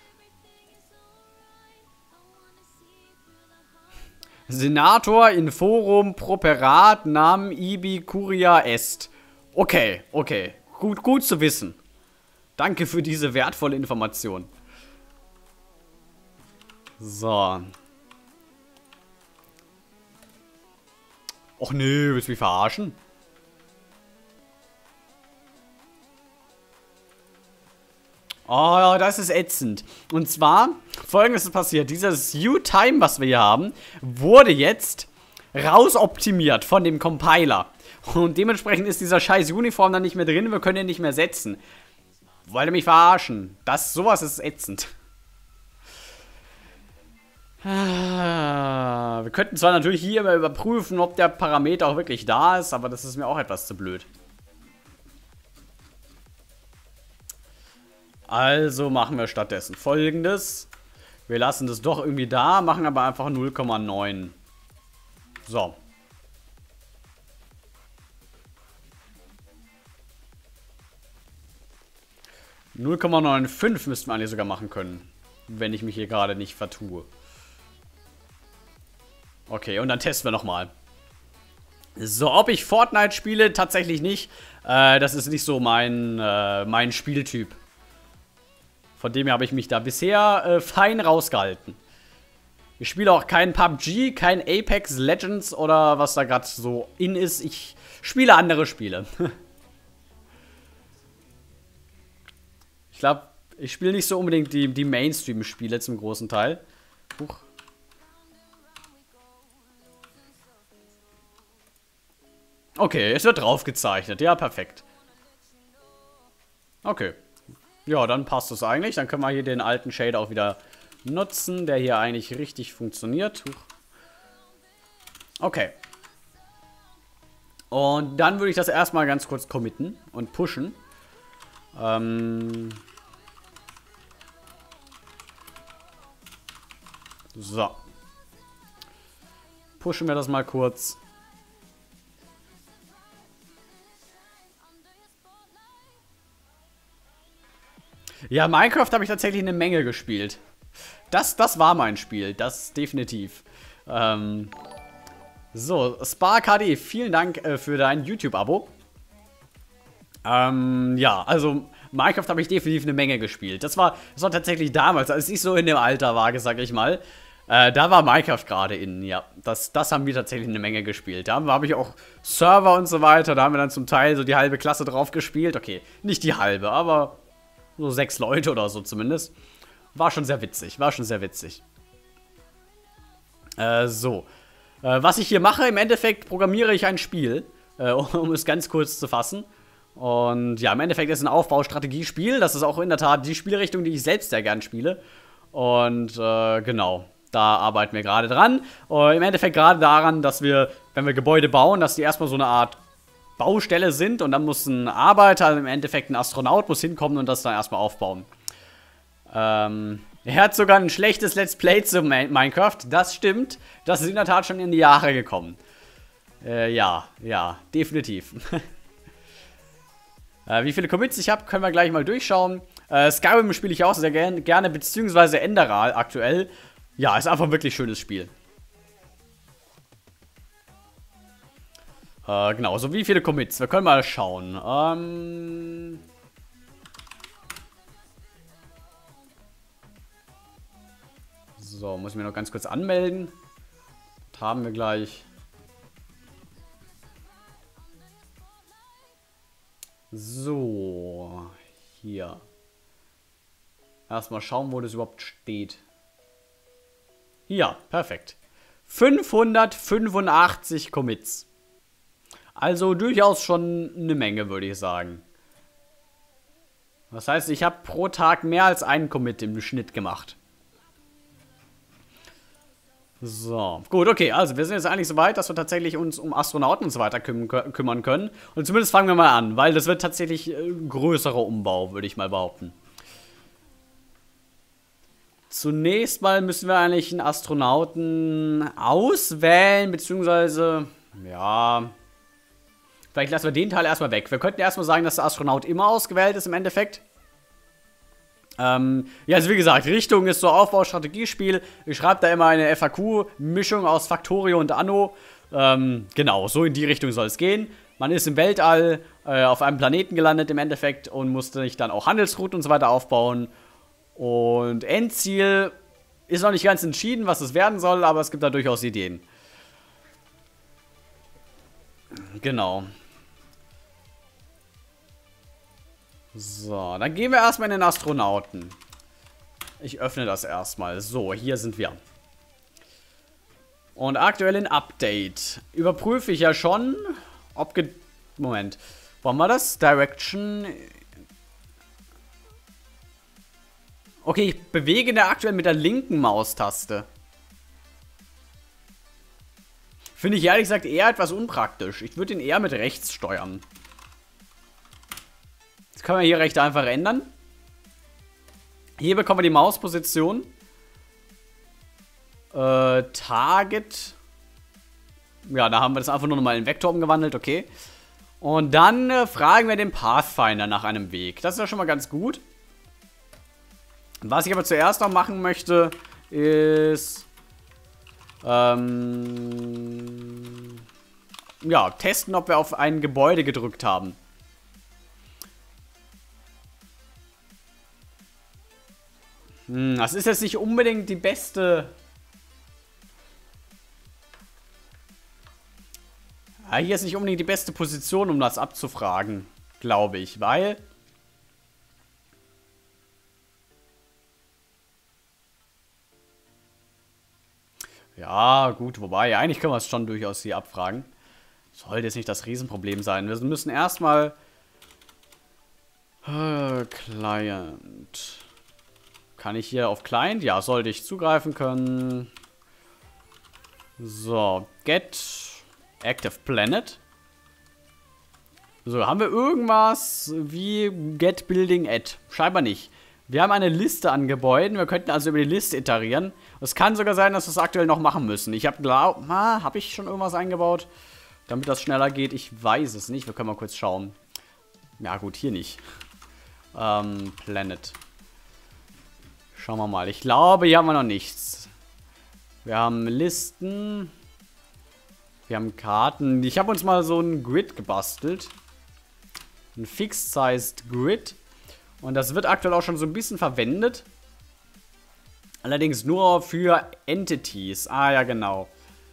Senator in forum properat nam ibi curia est. Okay, okay. Gut, gut zu wissen. Danke für diese wertvolle Information. So. Och nee, willst du mich verarschen? Oh, das ist ätzend. Und zwar, Folgendes ist passiert. Dieses U-Time, was wir hier haben, wurde jetzt rausoptimiert von dem Compiler. Und dementsprechend ist dieser scheiß Uniform dann nicht mehr drin. Wir können ihn nicht mehr setzen. Wollt ihr mich verarschen? Das, sowas ist ätzend. Wir könnten zwar natürlich hier mal überprüfen, ob der Parameter auch wirklich da ist, aber das ist mir auch etwas zu blöd. Also machen wir stattdessen Folgendes. Wir lassen das doch irgendwie da, machen aber einfach null Komma neun. So. null Komma fünfundneunzig müssten wir eigentlich sogar machen können. Wenn ich mich hier gerade nicht vertue. Okay, und dann testen wir nochmal. So, ob ich Fortnite spiele, tatsächlich nicht. Äh, das ist nicht so mein, äh, mein Spieltyp. Von dem her habe ich mich da bisher äh, fein rausgehalten. Ich spiele auch kein P U B G, kein Apex Legends oder was da gerade so in ist. Ich spiele andere Spiele. Ich glaube, ich spiele nicht so unbedingt die, die Mainstream-Spiele zum großen Teil. Huch. Okay, es wird drauf gezeichnet. Ja, perfekt. Okay. Ja, dann passt es eigentlich. Dann können wir hier den alten Shader auch wieder nutzen, der hier eigentlich richtig funktioniert. Huch. Okay. Und dann würde ich das erstmal ganz kurz committen und pushen. Ähm... So. Pushen wir das mal kurz. Ja, Minecraft habe ich tatsächlich eine Menge gespielt. Das, das war mein Spiel, das definitiv. Ähm, so, Spark H D, vielen Dank äh, für dein YouTube-Abo. Ähm, ja, also Minecraft habe ich definitiv eine Menge gespielt. Das war, das war tatsächlich damals, als ich so in dem Alter war, sag ich mal. Äh, da war Minecraft gerade in, ja. Das, das haben wir tatsächlich eine Menge gespielt. Da habe ich auch Server und so weiter. Da haben wir dann zum Teil so die halbe Klasse drauf gespielt. Okay, nicht die halbe, aber so sechs Leute oder so zumindest. War schon sehr witzig, war schon sehr witzig. Äh, so. Äh, was ich hier mache, im Endeffekt programmiere ich ein Spiel, äh, um es ganz kurz zu fassen. Und ja, im Endeffekt ist es ein Aufbaustrategiespiel. Das ist auch in der Tat die Spielrichtung, die ich selbst sehr gern spiele. Und äh, genau, da arbeiten wir gerade dran. Und im Endeffekt gerade daran, dass wir, wenn wir Gebäude bauen, dass die erstmal so eine Art Baustelle sind. Und dann muss ein Arbeiter, also im Endeffekt ein Astronaut, muss hinkommen und das dann erstmal aufbauen. Ähm, er hat sogar ein schlechtes Let's Play zu Minecraft. Das stimmt. Das ist in der Tat schon in die Jahre gekommen. Äh, ja, ja, definitiv. Äh, wie viele Commits ich habe, können wir gleich mal durchschauen. Äh, Skyrim spiele ich auch sehr gern, gerne, beziehungsweise Enderal aktuell. Ja, ist einfach ein wirklich schönes Spiel. Äh, genau, so wie viele Commits? Wir können mal schauen. Ähm... So, muss ich mir noch ganz kurz anmelden. Das haben wir gleich. So, hier. Erstmal schauen, wo das überhaupt steht. Ja, perfekt. fünfhundertfünfundachtzig Commits. Also durchaus schon eine Menge, würde ich sagen. Das heißt, ich habe pro Tag mehr als einen Commit im Schnitt gemacht. So, gut, okay, also wir sind jetzt eigentlich so weit, dass wir tatsächlich uns um Astronauten und so weiter küm kümmern können. Und zumindest fangen wir mal an, weil das wird tatsächlich ein größerer Umbau, würde ich mal behaupten. Zunächst mal müssen wir eigentlich einen Astronauten auswählen, beziehungsweise, ja, vielleicht lassen wir den Teil erstmal weg. Wir könnten erstmal sagen, dass der Astronaut immer ausgewählt ist im Endeffekt. Ähm, ja, also wie gesagt, Richtung ist so Aufbaustrategiespiel. Ich schreibe da immer eine F A Q-Mischung aus Factorio und Anno. Ähm, genau, so in die Richtung soll es gehen. Man ist im Weltall äh, auf einem Planeten gelandet im Endeffekt und musste sich dann auch Handelsrouten und so weiter aufbauen. Und Endziel ist noch nicht ganz entschieden, was es werden soll, aber es gibt da durchaus Ideen. Genau. So, dann gehen wir erstmal in den Astronauten. Ich öffne das erstmal. So, hier sind wir. Und aktuell in Update. Überprüfe ich ja schon, ob ge... Moment. Wo haben wir das? Direction. Okay, ich bewege da aktuell mit der linken Maustaste. Finde ich ehrlich gesagt eher etwas unpraktisch. Ich würde ihn eher mit rechts steuern. Das können wir hier recht einfach ändern. Hier bekommen wir die Mausposition. Äh, Target. Ja, da haben wir das einfach nur nochmal in Vektor umgewandelt, okay. Und dann äh, fragen wir den Pathfinder nach einem Weg. Das ist ja schon mal ganz gut. Was ich aber zuerst noch machen möchte, ist ähm, ja, testen, ob wir auf ein Gebäude gedrückt haben. Hm, das ist jetzt nicht unbedingt die beste. Ja, hier ist nicht unbedingt die beste Position, um das abzufragen, glaube ich, weil ja, gut, wobei, eigentlich können wir es schon durchaus hier abfragen. Sollte jetzt nicht das Riesenproblem sein. Wir müssen erstmal äh, Client. Kann ich hier auf Client? Ja, sollte ich zugreifen können. So, get active planet. So, haben wir irgendwas wie get building add? Scheinbar nicht. Wir haben eine Liste an Gebäuden. Wir könnten also über die Liste iterieren. Es kann sogar sein, dass wir es aktuell noch machen müssen. Ich habe glaub, ah, habe ich schon irgendwas eingebaut, damit das schneller geht? Ich weiß es nicht. Wir können mal kurz schauen. Ja gut, hier nicht. Ähm, Planet. Schauen wir mal. Ich glaube, hier haben wir noch nichts. Wir haben Listen. Wir haben Karten. Ich habe uns mal so ein Grid gebastelt. Ein Fixed-Sized Grid. Und das wird aktuell auch schon so ein bisschen verwendet. Allerdings nur für Entities. Ah, ja, genau.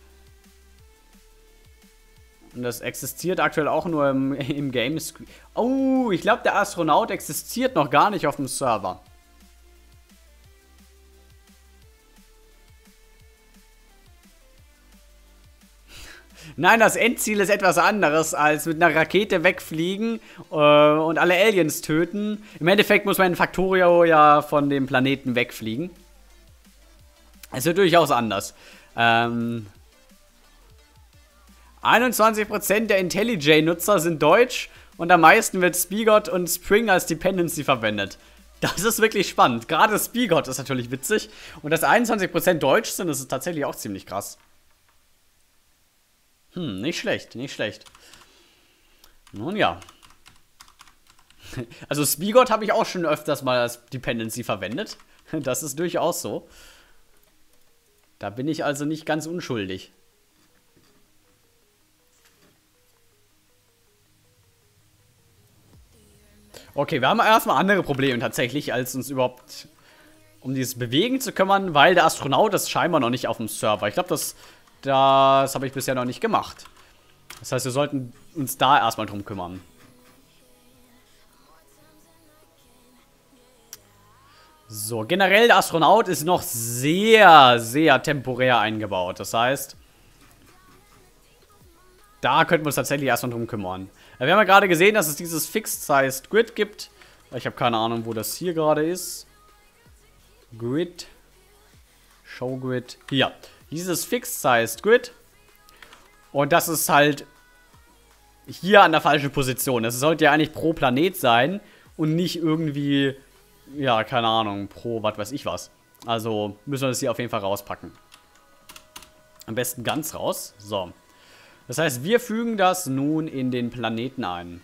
Und das existiert aktuell auch nur im, im Game. Oh, ich glaube, der Astronaut existiert noch gar nicht auf dem Server. Nein, das Endziel ist etwas anderes als mit einer Rakete wegfliegen äh, und alle Aliens töten. Im Endeffekt muss man in Factorio ja von dem Planeten wegfliegen. Es wird durchaus anders. Ähm, einundzwanzig Prozent der IntelliJ-Nutzer sind deutsch und am meisten wird Spigot und Spring als Dependency verwendet. Das ist wirklich spannend. Gerade Spigot ist natürlich witzig. Und dass einundzwanzig Prozent deutsch sind, das ist tatsächlich auch ziemlich krass. Hm, nicht schlecht, nicht schlecht. Nun ja. Also Spigot habe ich auch schon öfters mal als Dependency verwendet. Das ist durchaus so. Da bin ich also nicht ganz unschuldig. Okay, wir haben erstmal andere Probleme tatsächlich, als uns überhaupt um dieses Bewegen zu kümmern, weil der Astronaut ist scheinbar noch nicht auf dem Server. Ich glaube, das... Das habe ich bisher noch nicht gemacht. Das heißt, wir sollten uns da erstmal drum kümmern. So, generell der Astronaut ist noch sehr, sehr temporär eingebaut. Das heißt, da könnten wir uns tatsächlich erstmal drum kümmern. Wir haben ja gerade gesehen, dass es dieses Fixed-Sized Grid gibt. Ich habe keine Ahnung, wo das hier gerade ist. Grid. Show Grid. Hier. Dieses Fixed-Sized Grid. Und das ist halt hier an der falschen Position. Das sollte ja eigentlich pro Planet sein und nicht irgendwie, ja, keine Ahnung, pro was weiß ich was. Also müssen wir das hier auf jeden Fall rauspacken. Am besten ganz raus. So. Das heißt, wir fügen das nun in den Planeten ein.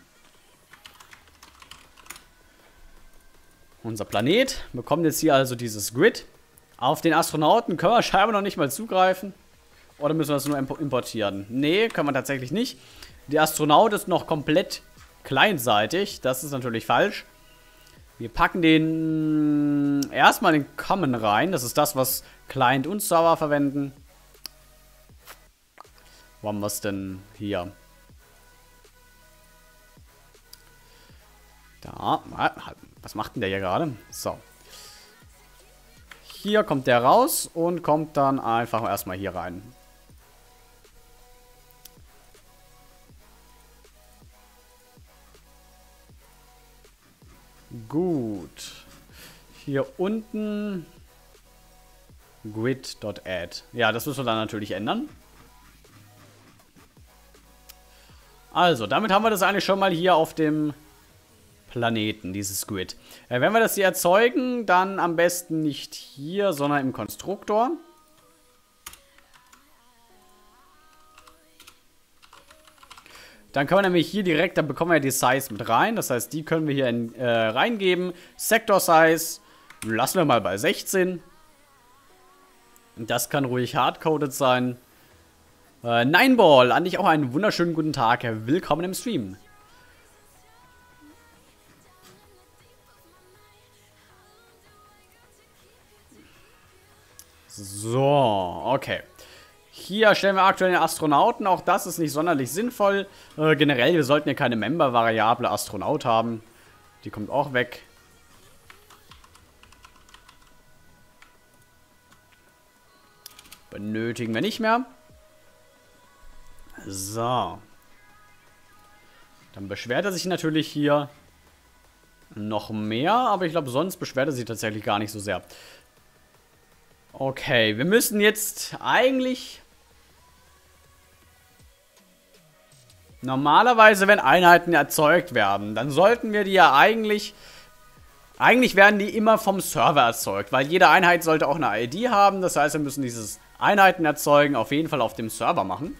Unser Planet bekommt jetzt hier also dieses Grid. Auf den Astronauten können wir scheinbar noch nicht mal zugreifen. Oder müssen wir das nur importieren? Nee, können wir tatsächlich nicht. Der Astronaut ist noch komplett kleinseitig. Das ist natürlich falsch. Wir packen den erstmal in den Common rein. Das ist das, was Client und Server verwenden. Wo haben wir es denn hier? Da. Was macht denn der hier gerade? So. Hier kommt der raus und kommt dann einfach erstmal hier rein. Gut. Hier unten grid.add. Ja, das müssen wir dann natürlich ändern. Also, damit haben wir das eigentlich schon mal hier auf dem Planeten, dieses Grid. Äh, wenn wir das hier erzeugen, dann am besten nicht hier, sondern im Konstruktor. Dann können wir nämlich hier direkt, dann bekommen wir die Size mit rein. Das heißt, die können wir hier in, äh, reingeben. Sector Size lassen wir mal bei sechzehn. Das kann ruhig hardcoded sein. Äh, Nineball, an dich auch einen wunderschönen guten Tag. Willkommen im Stream. So, okay. Hier stellen wir aktuell den Astronauten. Auch das ist nicht sonderlich sinnvoll. Äh, generell, wir sollten hier keine Member-Variable Astronaut haben. Die kommt auch weg. Benötigen wir nicht mehr. So. Dann beschwert er sich natürlich hier noch mehr. Aber ich glaube, sonst beschwert er sich tatsächlich gar nicht so sehr. Okay, wir müssen jetzt eigentlich... Normalerweise, wenn Einheiten erzeugt werden, dann sollten wir die ja eigentlich... Eigentlich werden die immer vom Server erzeugt, weil jede Einheit sollte auch eine I D haben. Das heißt, wir müssen dieses Einheiten erzeugen auf jeden Fall auf dem Server machen.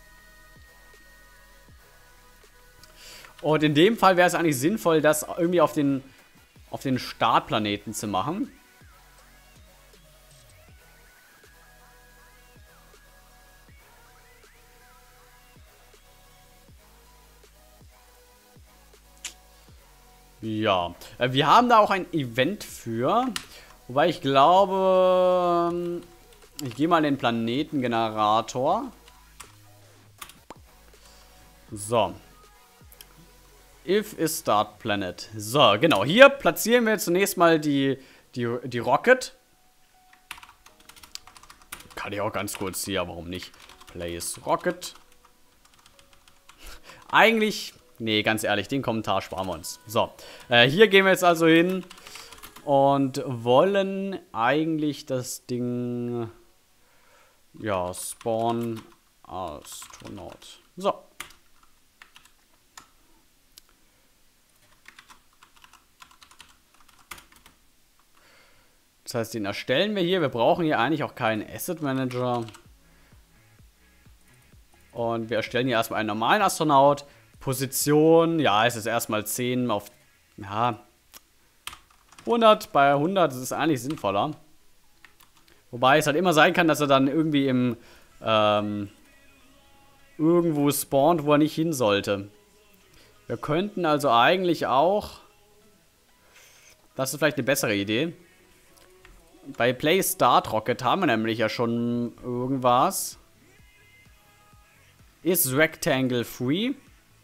Und in dem Fall wäre es eigentlich sinnvoll, das irgendwie auf den, auf den Startplaneten zu machen. Ja, wir haben da auch ein Event für. Wobei ich glaube, ich gehe mal in den Planetengenerator. So. If is start planet. So, genau. Hier platzieren wir zunächst mal die, die, die Rocket. Kann ich auch ganz kurz hier, warum nicht? Place Rocket. Eigentlich... Nee, ganz ehrlich, den Kommentar sparen wir uns. So, äh, hier gehen wir jetzt also hin und wollen eigentlich das Ding, ja, Spawn Astronaut. So. Das heißt, den erstellen wir hier. Wir brauchen hier eigentlich auch keinen Asset Manager. Und wir erstellen hier erstmal einen normalen Astronaut. Position, ja, es ist erstmal zehn auf, ja, hundert. Bei hundert ist es eigentlich sinnvoller. Wobei es halt immer sein kann, dass er dann irgendwie im, ähm, irgendwo spawnt, wo er nicht hin sollte. Wir könnten also eigentlich auch, das ist vielleicht eine bessere Idee. Bei Play Start Rocket haben wir nämlich ja schon irgendwas. Ist Rectangle free?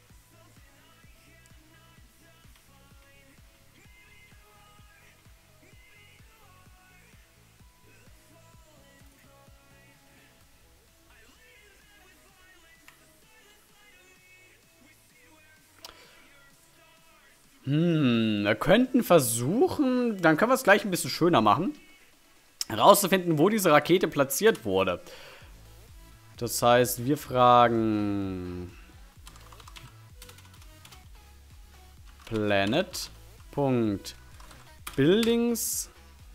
Hm, wir könnten versuchen, dann können wir es gleich ein bisschen schöner machen, herauszufinden, wo diese Rakete platziert wurde. Das heißt, wir fragen Planet.Buildings.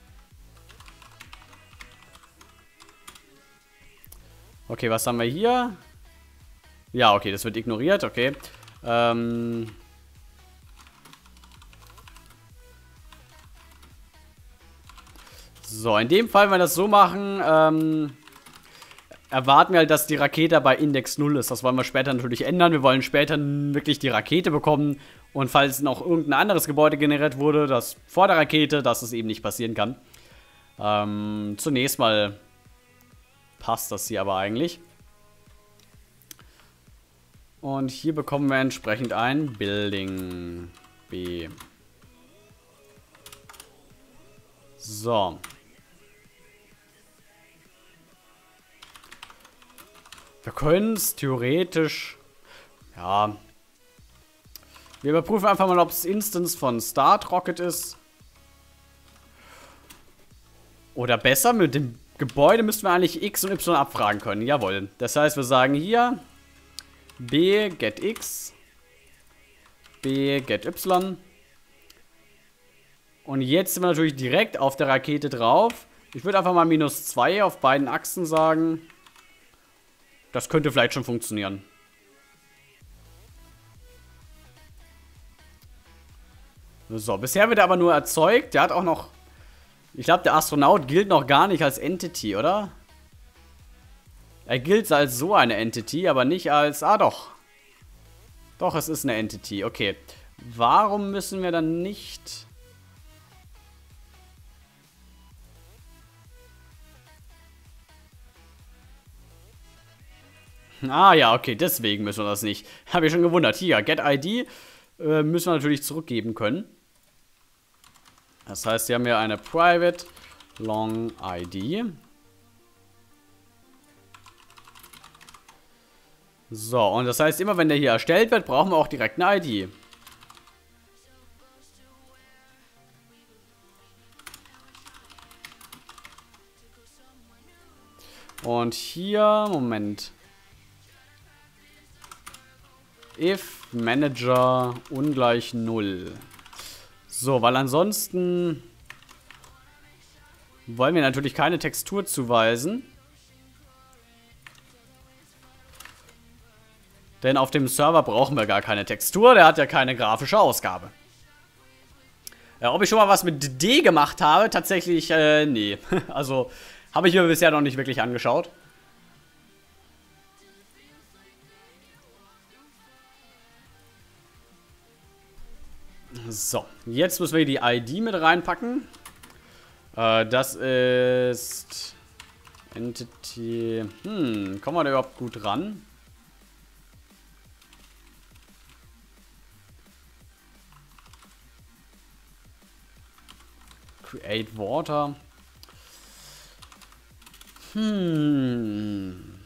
Okay, was haben wir hier? Ja, okay, das wird ignoriert, okay. Ähm... So, in dem Fall, wenn wir das so machen, ähm, erwarten wir halt, dass die Rakete bei Index null ist. Das wollen wir später natürlich ändern. Wir wollen später wirklich die Rakete bekommen. Und falls noch irgendein anderes Gebäude generiert wurde, das vor der Rakete, dass es eben nicht passieren kann. Ähm, zunächst mal passt das hier aber eigentlich. Und hier bekommen wir entsprechend ein Building B. So. Wir können es theoretisch, ja, wir überprüfen einfach mal, ob es Instance von Start Rocket ist. Oder besser, mit dem Gebäude müssten wir eigentlich X und Y abfragen können. Jawohl. Das heißt, wir sagen hier B get X, B get Y. Und jetzt sind wir natürlich direkt auf der Rakete drauf. Ich würde einfach mal minus zwei auf beiden Achsen sagen. Das könnte vielleicht schon funktionieren. So, bisher wird er aber nur erzeugt. Der hat auch noch... Ich glaube, der Astronaut gilt noch gar nicht als Entity, oder? Er gilt als so eine Entity, aber nicht als... Ah, doch. Doch, es ist eine Entity. Okay. Warum müssen wir dann nicht... Ah ja, okay, deswegen müssen wir das nicht. Habe ich schon gewundert. Hier, Get I D äh, müssen wir natürlich zurückgeben können. Das heißt, hier haben wir eine Private Long I D. So, und das heißt, immer wenn der hier erstellt wird, brauchen wir auch direkt eine I D. Und hier, Moment. If Manager ungleich null. So, weil ansonsten wollen wir natürlich keine Textur zuweisen. Denn auf dem Server brauchen wir gar keine Textur, der hat ja keine grafische Ausgabe. Ja, ob ich schon mal was mit D gemacht habe, tatsächlich, äh, nee. Also, habe ich mir bisher noch nicht wirklich angeschaut. So, jetzt müssen wir die I D mit reinpacken. Äh, das ist Entity. Hm, kommen wir da überhaupt gut ran? Create Water. Hm.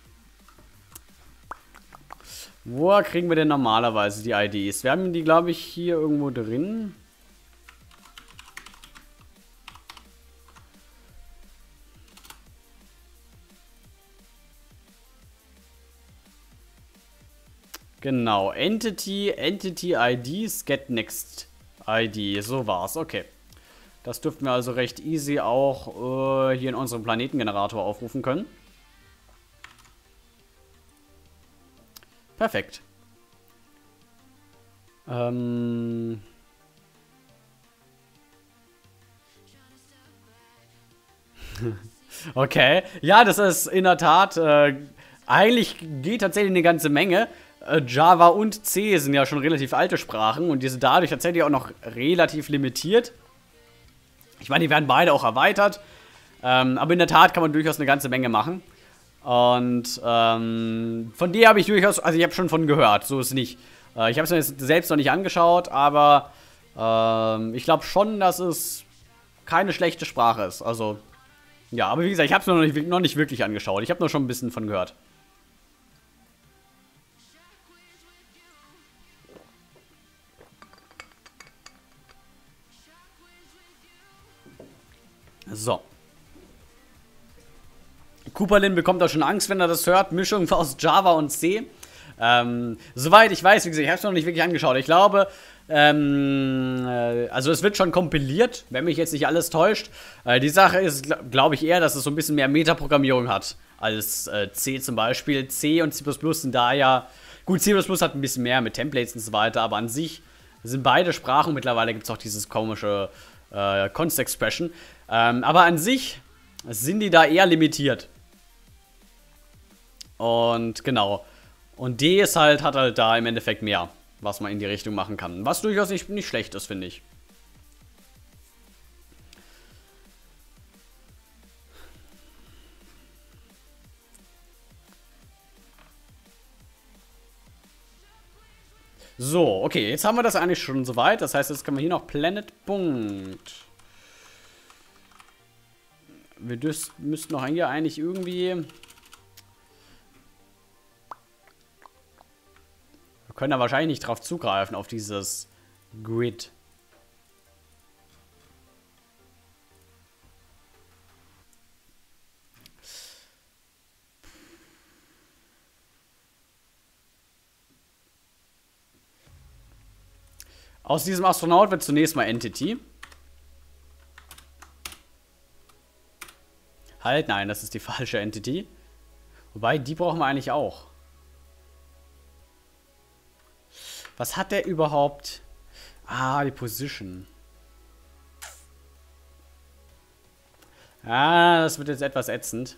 Wo kriegen wir denn normalerweise die I Ds? Wir haben die, glaube ich, hier irgendwo drin. Genau, Entity, Entity I Ds, Get Next I D. So war's, okay. Das dürften wir also recht easy auch äh, hier in unserem Planetengenerator aufrufen können. Perfekt. Ähm... Okay. Ja, das ist in der Tat... Äh, eigentlich geht tatsächlich eine ganze Menge. Äh, Java und C sind ja schon relativ alte Sprachen und die sind dadurch tatsächlich auch noch relativ limitiert. Ich meine, die werden beide auch erweitert. Ähm, aber in der Tat kann man durchaus eine ganze Menge machen. Und ähm, von der habe ich durchaus, also ich habe schon von gehört, so ist es nicht. Äh, ich habe es mir jetzt selbst noch nicht angeschaut, aber ähm, ich glaube schon, dass es keine schlechte Sprache ist. Also, ja, aber wie gesagt, ich habe es mir noch nicht, noch nicht wirklich angeschaut. Ich habe nur schon ein bisschen von gehört. So. Cooperlin bekommt da schon Angst, wenn er das hört. Mischung aus Java und C. Ähm, soweit ich weiß, wie gesagt, ich habe es noch nicht wirklich angeschaut. Ich glaube, ähm, äh, also es wird schon kompiliert, wenn mich jetzt nicht alles täuscht. Äh, die Sache ist, gl glaube ich, eher, dass es so ein bisschen mehr Metaprogrammierung hat als äh, C zum Beispiel. C und C plus plus sind da ja... Gut, C plus plus hat ein bisschen mehr mit Templates und so weiter, aber an sich sind beide Sprachen. Mittlerweile gibt es auch dieses komische äh, Const Expression. Ähm, aber an sich sind die da eher limitiert. Und genau. Und D ist halt, hat halt da im Endeffekt mehr, was man in die Richtung machen kann. Was durchaus nicht, nicht schlecht ist, finde ich. So, okay, jetzt haben wir das eigentlich schon soweit. Das heißt, jetzt können wir hier noch Planet Punkt. Wir müssten noch hier eigentlich irgendwie... Wir können da wahrscheinlich nicht drauf zugreifen, auf dieses Grid. Aus diesem Astronaut wird zunächst mal Entity. Halt, nein, das ist die falsche Entity. Wobei, die brauchen wir eigentlich auch. Was hat der überhaupt? Ah, die Position. Ah, das wird jetzt etwas ätzend.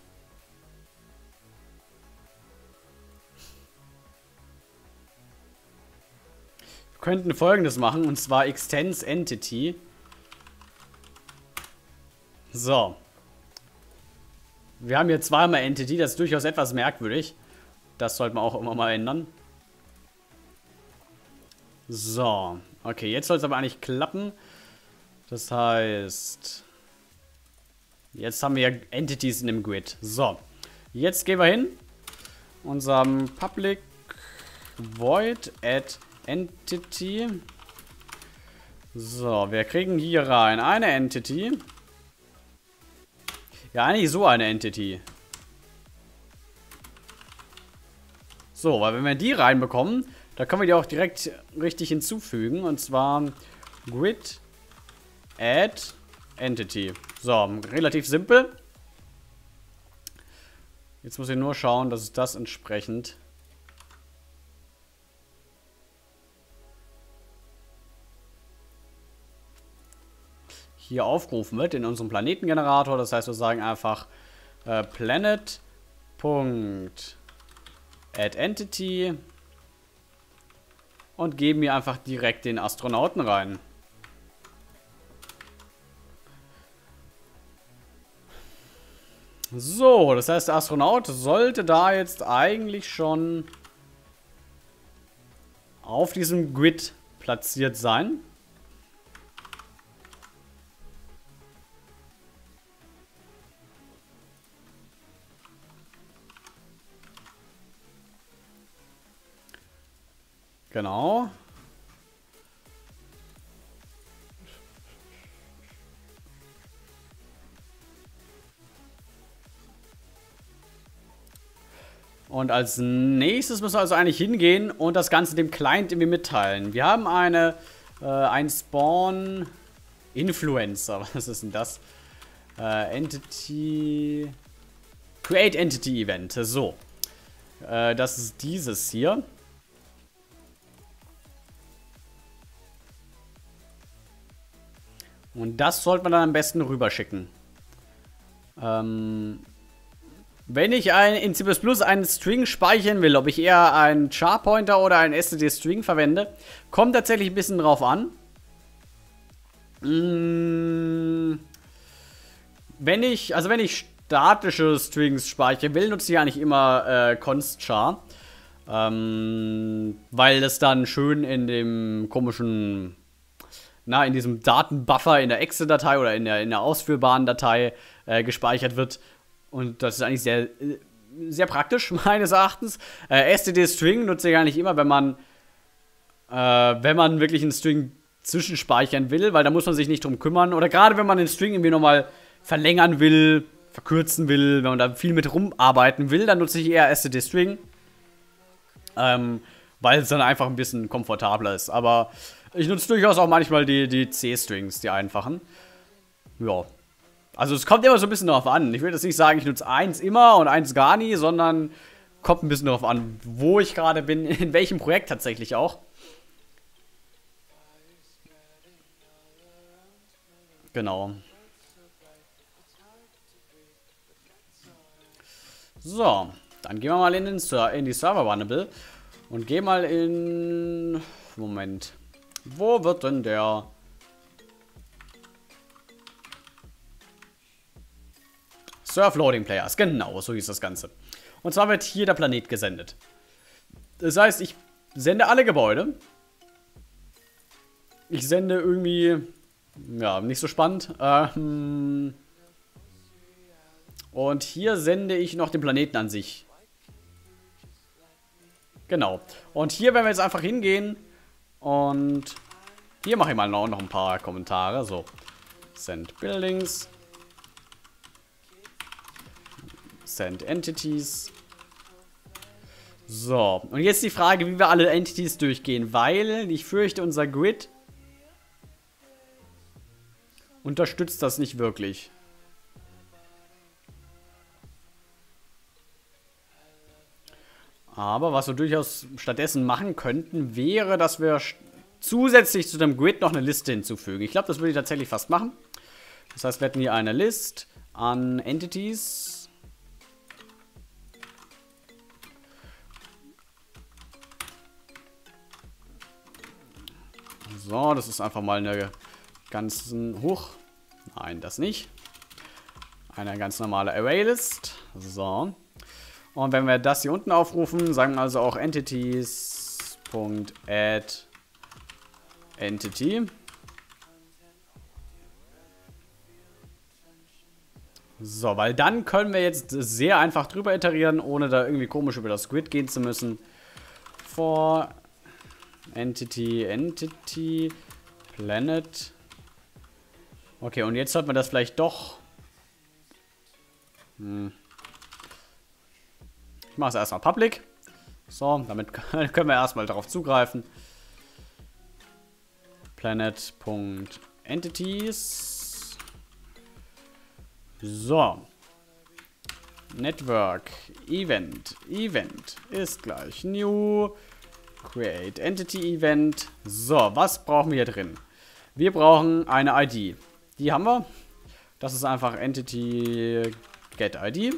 Wir könnten Folgendes machen, und zwar Extends Entity. So. Wir haben hier zweimal Entity, das ist durchaus etwas merkwürdig. Das sollte man auch immer mal ändern. So. Okay, jetzt soll es aber eigentlich klappen. Das heißt... Jetzt haben wir ja Entities in dem Grid. So. Jetzt gehen wir hin. Unserem Public Void Add Entity. So, wir kriegen hier rein eine Entity. Ja, eigentlich so eine Entity. So, weil wenn wir die reinbekommen, da können wir die auch direkt richtig hinzufügen. Und zwar Grid Add Entity. So, relativ simpel. Jetzt muss ich nur schauen, dass es das entsprechend hier aufgerufen wird in unserem Planetengenerator. Das heißt, wir sagen einfach äh, Planet.addEntity und geben hier einfach direkt den Astronauten rein. So, das heißt, der Astronaut sollte da jetzt eigentlich schon auf diesem Grid platziert sein. Genau. Und als nächstes müssen wir also eigentlich hingehen und das Ganze dem Client irgendwie mitteilen. Wir haben eine, äh, ein Spawn Influencer. Was ist denn das? Äh, Entity. Create Entity Event. So. Äh, das ist dieses hier. Und das sollte man dann am besten rüberschicken. Ähm. Wenn ich ein, in C plus plus einen String speichern will, ob ich eher einen Char-Pointer oder einen S T D-String verwende, kommt tatsächlich ein bisschen drauf an. Mmh, wenn ich, also wenn ich statische Strings speichern will, nutze ich eigentlich immer äh, const.char. Ähm, weil das dann schön in dem komischen, na, in diesem Datenbuffer in der Exe-Datei oder in der, in der ausführbaren Datei äh, gespeichert wird. Und das ist eigentlich sehr, sehr praktisch, meines Erachtens. Äh, S T D-String nutze ich eigentlich immer, wenn man, äh, wenn man wirklich einen String zwischenspeichern will, weil da muss man sich nicht drum kümmern. Oder gerade wenn man den String irgendwie nochmal verlängern will, verkürzen will, wenn man da viel mit rumarbeiten will, dann nutze ich eher S T D-String. Ähm, weil es dann einfach ein bisschen komfortabler ist. Aber ich nutze durchaus auch manchmal die, die C-Strings, die einfachen. Ja. Also es kommt immer so ein bisschen darauf an. Ich will jetzt nicht sagen, ich nutze eins immer und eins gar nie, sondern kommt ein bisschen darauf an, wo ich gerade bin, in welchem Projekt tatsächlich auch. Genau. So, dann gehen wir mal in, den Ser in die Server-Runnable und gehen mal in... Moment. Wo wird denn der... Surf Loading Players, genau, so hieß das Ganze. Und zwar wird hier der Planet gesendet. Das heißt, ich sende alle Gebäude. Ich sende irgendwie, ja, nicht so spannend. Ähm, und hier sende ich noch den Planeten an sich. Genau. Und hier werden wir jetzt einfach hingehen. Und hier mache ich mal noch, noch ein paar Kommentare. So, Send Buildings. Send Entities. So, und jetzt die Frage, wie wir alle Entities durchgehen, weil ich fürchte, unser Grid unterstützt das nicht wirklich. Aber was wir durchaus stattdessen machen könnten, wäre, dass wir zusätzlich zu dem Grid noch eine Liste hinzufügen. Ich glaube, das würde ich tatsächlich fast machen. Das heißt, wir hätten hier eine List an Entities. So, das ist einfach mal eine ganzen... Hoch. Nein, das nicht. Eine ganz normale Array-List. So. Und wenn wir das hier unten aufrufen, sagen also auch entities.add entity. So, weil dann können wir jetzt sehr einfach drüber iterieren, ohne da irgendwie komisch über das Grid gehen zu müssen. For entity, entity, planet. Okay, und jetzt sollte man das vielleicht doch... Hm. Ich mache es erstmal public. So, damit können wir erstmal darauf zugreifen. Planet.entities. So. Network. Event. Event ist gleich new. Create Entity Event. So, was brauchen wir hier drin? Wir brauchen eine I D. Die haben wir. Das ist einfach Entity Get I D.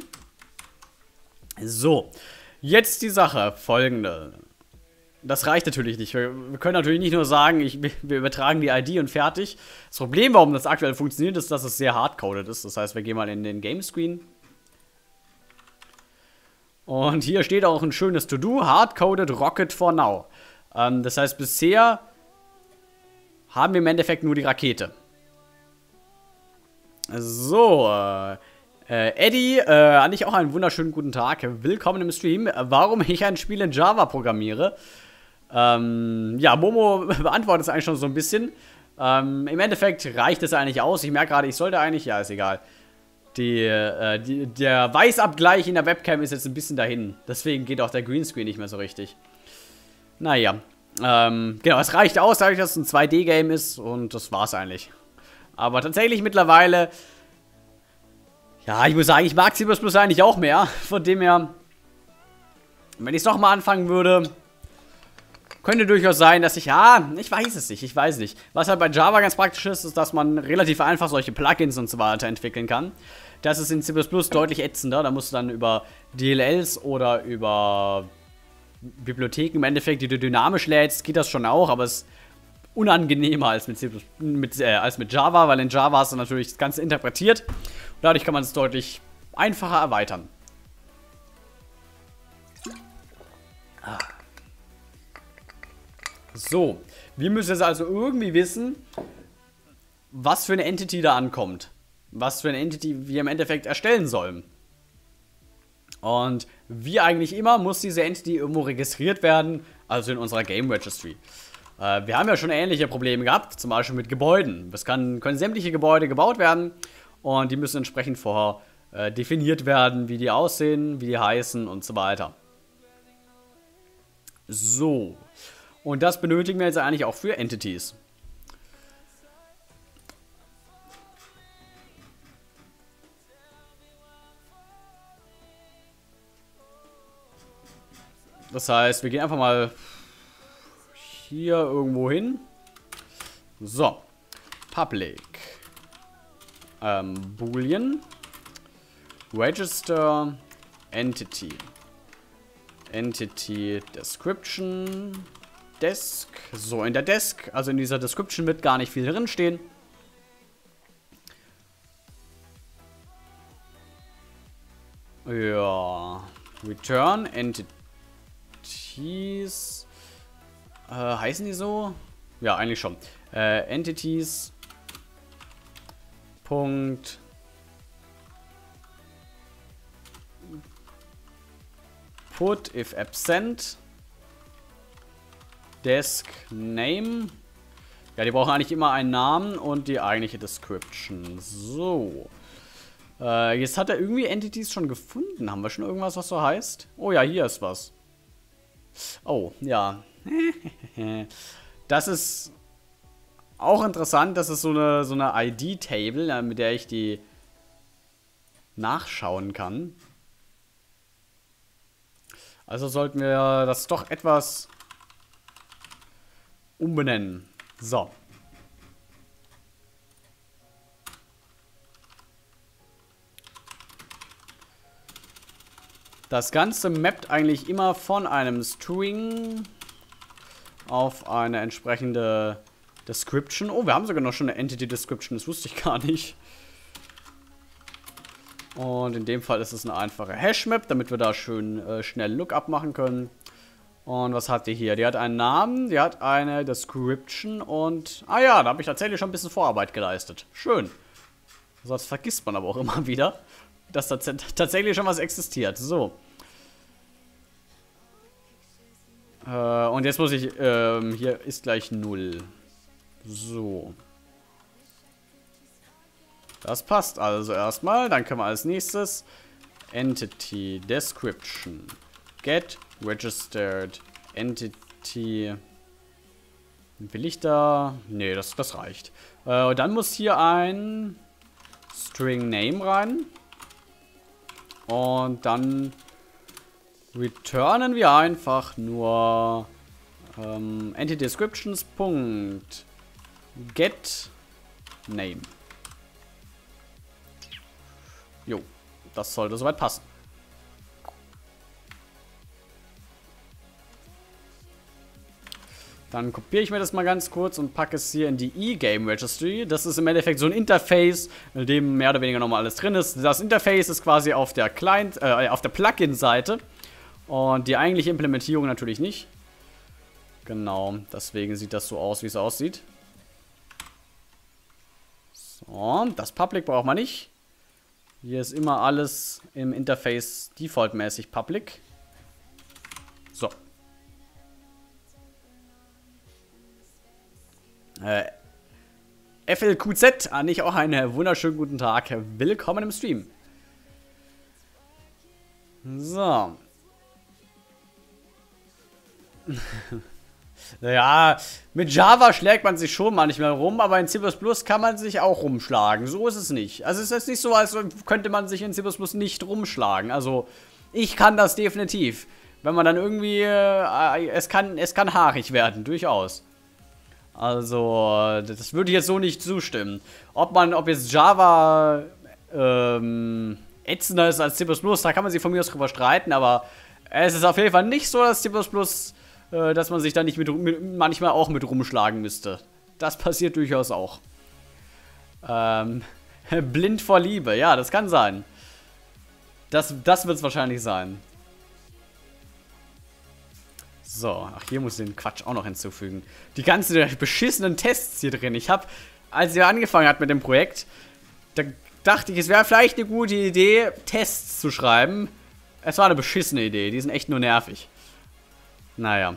So, jetzt die Sache, folgende. Das reicht natürlich nicht. Wir, wir können natürlich nicht nur sagen, ich, wir übertragen die I D und fertig. Das Problem, warum das aktuell funktioniert, ist, dass es sehr hardcoded ist. Das heißt, wir gehen mal in den Game Screen. Und hier steht auch ein schönes To-Do, hardcoded Rocket for now. Ähm, das heißt, bisher haben wir im Endeffekt nur die Rakete. So, äh... Äh, Eddie, äh, an dich auch einen wunderschönen guten Tag. Willkommen im Stream. Warum ich ein Spiel in Java programmiere? Ähm, ja, Momo beantwortet es eigentlich schon so ein bisschen. Ähm, im Endeffekt reicht es eigentlich aus. Ich merke gerade, ich sollte eigentlich... Ja, ist egal. Die, äh, die, der Weißabgleich in der Webcam ist jetzt ein bisschen dahin. Deswegen geht auch der Greenscreen nicht mehr so richtig. Naja. Ähm, genau, es reicht aus, dadurch, dass es ein zwei D Game ist. Und das war's eigentlich. Aber tatsächlich mittlerweile... Ja, ich muss sagen, ich mag C plus plus eigentlich auch mehr. Von dem her, wenn ich es nochmal anfangen würde, könnte durchaus sein, dass ich, ja, ich weiß es nicht, ich weiß nicht. Was halt bei Java ganz praktisch ist, ist, dass man relativ einfach solche Plugins und so weiter entwickeln kann. Das ist in C plus plus deutlich ätzender. Da musst du dann über D L Ls oder über Bibliotheken im Endeffekt, die du dynamisch lädst, geht das schon auch, aber es ist unangenehmer als mit, C plus plus, mit, äh, als mit Java, weil in Java hast du natürlich das Ganze interpretiert. Und dadurch kann man es deutlich einfacher erweitern. So, wir müssen jetzt also irgendwie wissen, was für eine Entity da ankommt. Was für eine Entity wir im Endeffekt erstellen sollen. Und wie eigentlich immer muss diese Entity irgendwo registriert werden, also in unserer Game Registry. Äh, wir haben ja schon ähnliche Probleme gehabt, zum Beispiel mit Gebäuden. Es kann, können sämtliche Gebäude gebaut werden und die müssen entsprechend vorher äh, definiert werden, wie die aussehen, wie die heißen und so weiter. So. Und das benötigen wir jetzt eigentlich auch für Entities. Das heißt, wir gehen einfach mal hier irgendwo hin. So. Public. Ähm, Boolean. Register. Entity. Entity Description. Desk. So, in der Desk, also in dieser Description wird gar nicht viel drinstehen. Ja. Return Entities. Äh, heißen die so? Ja, eigentlich schon. Äh, Entities. Punkt. Put if absent. Desk Name. Ja, die brauchen eigentlich immer einen Namen und die eigentliche Description. So. Äh, jetzt hat er irgendwie Entities schon gefunden. Haben wir schon irgendwas, was so heißt? Oh ja, hier ist was. Oh, ja. Das ist Auch interessant, das ist so eine, so eine I D-Table, mit der ich die nachschauen kann. Also sollten wir das doch etwas umbenennen. So. Das Ganze mappt eigentlich immer von einem String auf eine entsprechende Description. Oh, wir haben sogar noch schon eine Entity Description, das wusste ich gar nicht. Und in dem Fall ist es eine einfache Hashmap, damit wir da schön äh, schnell Lookup machen können. Und was hat die hier? Die hat einen Namen, die hat eine Description und... Ah ja, da habe ich tatsächlich schon ein bisschen Vorarbeit geleistet. Schön. Also das vergisst man aber auch immer wieder, dass da tatsächlich schon was existiert. So. Äh, und jetzt muss ich... Ähm, hier ist gleich null. So. Das passt also erstmal. Dann können wir als nächstes Entity Description Get Registered Entity. Will ich da? Nee, das, das reicht. Äh, dann muss hier ein String Name rein. Und dann returnen wir einfach nur ähm, Entity Descriptions. Get Name. Jo, das sollte soweit passen. Dann kopiere ich mir das mal ganz kurz und packe es hier in die E-Game Registry. Das ist im Endeffekt so ein Interface, in dem mehr oder weniger nochmal alles drin ist. Das Interface ist quasi auf der Client, äh, auf der Plugin-Seite und die eigentliche Implementierung natürlich nicht. Genau, deswegen sieht das so aus, wie es aussieht. So, das Public braucht man nicht. Hier ist immer alles im Interface defaultmäßig public. So. Äh, F L Q Z, an dich auch einen wunderschönen guten Tag. Willkommen im Stream. So. Ja, mit Java schlägt man sich schon manchmal rum, aber in C plus plus kann man sich auch rumschlagen. So ist es nicht. Also es ist nicht so, als könnte man sich in C plus plus nicht rumschlagen. Also ich kann das definitiv. Wenn man dann irgendwie, äh, es kann, es kann haarig werden, durchaus. Also, das würde ich jetzt so nicht zustimmen. Ob man, ob jetzt Java ähm, ätzender ist als C plus plus, da kann man sich von mir aus drüber streiten, aber es ist auf jeden Fall nicht so, dass C plus plus, äh, dass man sich da nicht mit, mit, manchmal auch mit rumschlagen müsste. Das passiert durchaus auch. Ähm, blind vor Liebe, ja, das kann sein. Das, das wird es wahrscheinlich sein. So, ach, hier muss ich den Quatsch auch noch hinzufügen. Die ganzen beschissenen Tests hier drin. Ich habe, als ihr angefangen habt mit dem Projekt, da dachte ich, es wäre vielleicht eine gute Idee, Tests zu schreiben. Es war eine beschissene Idee. Die sind echt nur nervig. Naja.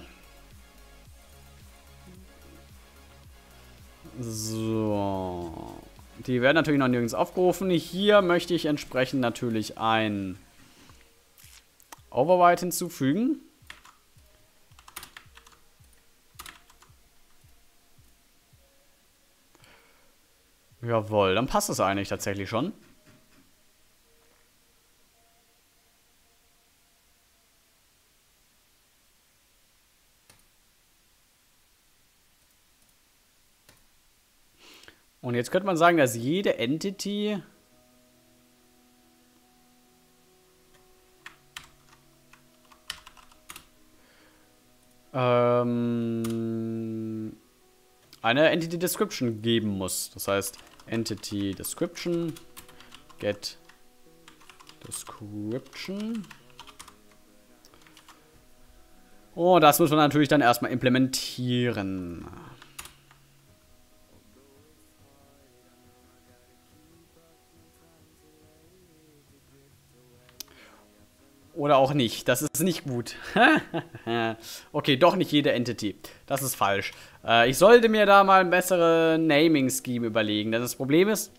So. Die werden natürlich noch nirgends aufgerufen. Hier möchte ich entsprechend natürlich ein Override hinzufügen. Jawohl, dann passt es eigentlich tatsächlich schon. Und jetzt könnte man sagen, dass jede Entity ähm, eine Entity Description geben muss. Das heißt, Entity Description get Description. Oh, das muss man natürlich dann erstmal implementieren. Oder auch nicht. Das ist nicht gut. Okay, doch nicht jede Entity. Das ist falsch. Äh, ich sollte mir da mal ein bessere Naming-Scheme überlegen. Denn das Problem ist,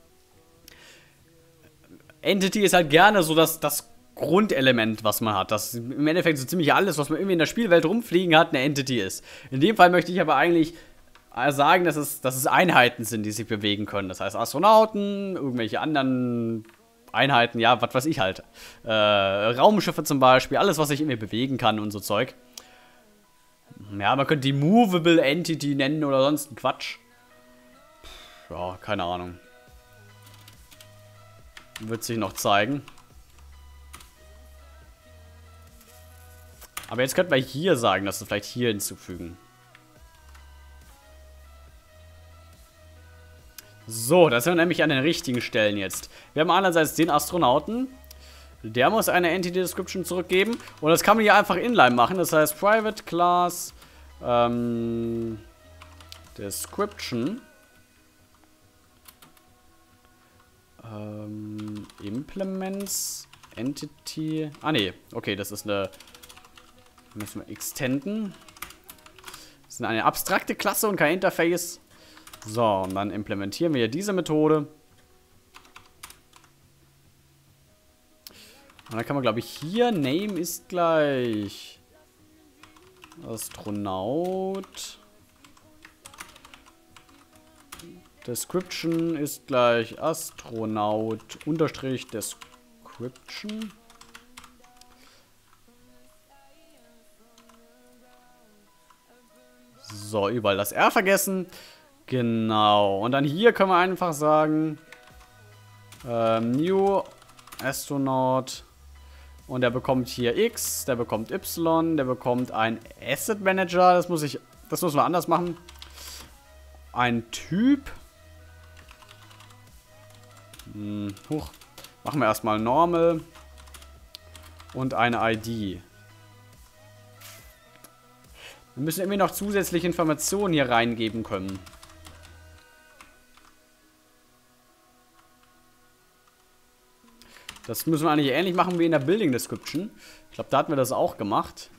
Entity ist halt gerne so das, das Grundelement, was man hat. Das im Endeffekt so ziemlich alles, was man irgendwie in der Spielwelt rumfliegen hat, eine Entity ist. In dem Fall möchte ich aber eigentlich sagen, dass es, dass es Einheiten sind, die sich bewegen können. Das heißt Astronauten, irgendwelche anderen Einheiten, ja, was weiß ich halt. Äh, Raumschiffe zum Beispiel, alles, was sich irgendwie bewegen kann und so Zeug. Ja, man könnte die Movable Entity nennen oder sonst ein Quatsch. Ja, keine Ahnung. Wird sich noch zeigen. Aber jetzt könnten wir hier sagen, dass wir vielleicht hier hinzufügen. So, da sind wir nämlich an den richtigen Stellen jetzt. Wir haben einerseits den Astronauten. Der muss eine Entity Description zurückgeben. Und das kann man hier einfach inline machen. Das heißt Private Class ähm, Description ähm, Implements Entity. Ah ne, okay, das ist eine. Müssen wir extenden. Das ist eine abstrakte Klasse und kein Interface. So, und dann implementieren wir diese Methode. Und dann kann man, glaube ich, hier Name ist gleich Astronaut. Description ist gleich Astronaut unterstrich Description. So, überall das R vergessen. Genau. Und dann hier können wir einfach sagen ähm, New Astronaut. Und der bekommt hier X, der bekommt Y, der bekommt ein Asset Manager. Das muss ich, das müssen wir anders machen. Ein Typ. Hm, hoch. Machen wir erstmal Normal. Und eine I D. Wir müssen irgendwie noch zusätzliche Informationen hier reingeben können. Das müssen wir eigentlich ähnlich machen wie in der Building Description. Ich glaube, da hatten wir das auch gemacht.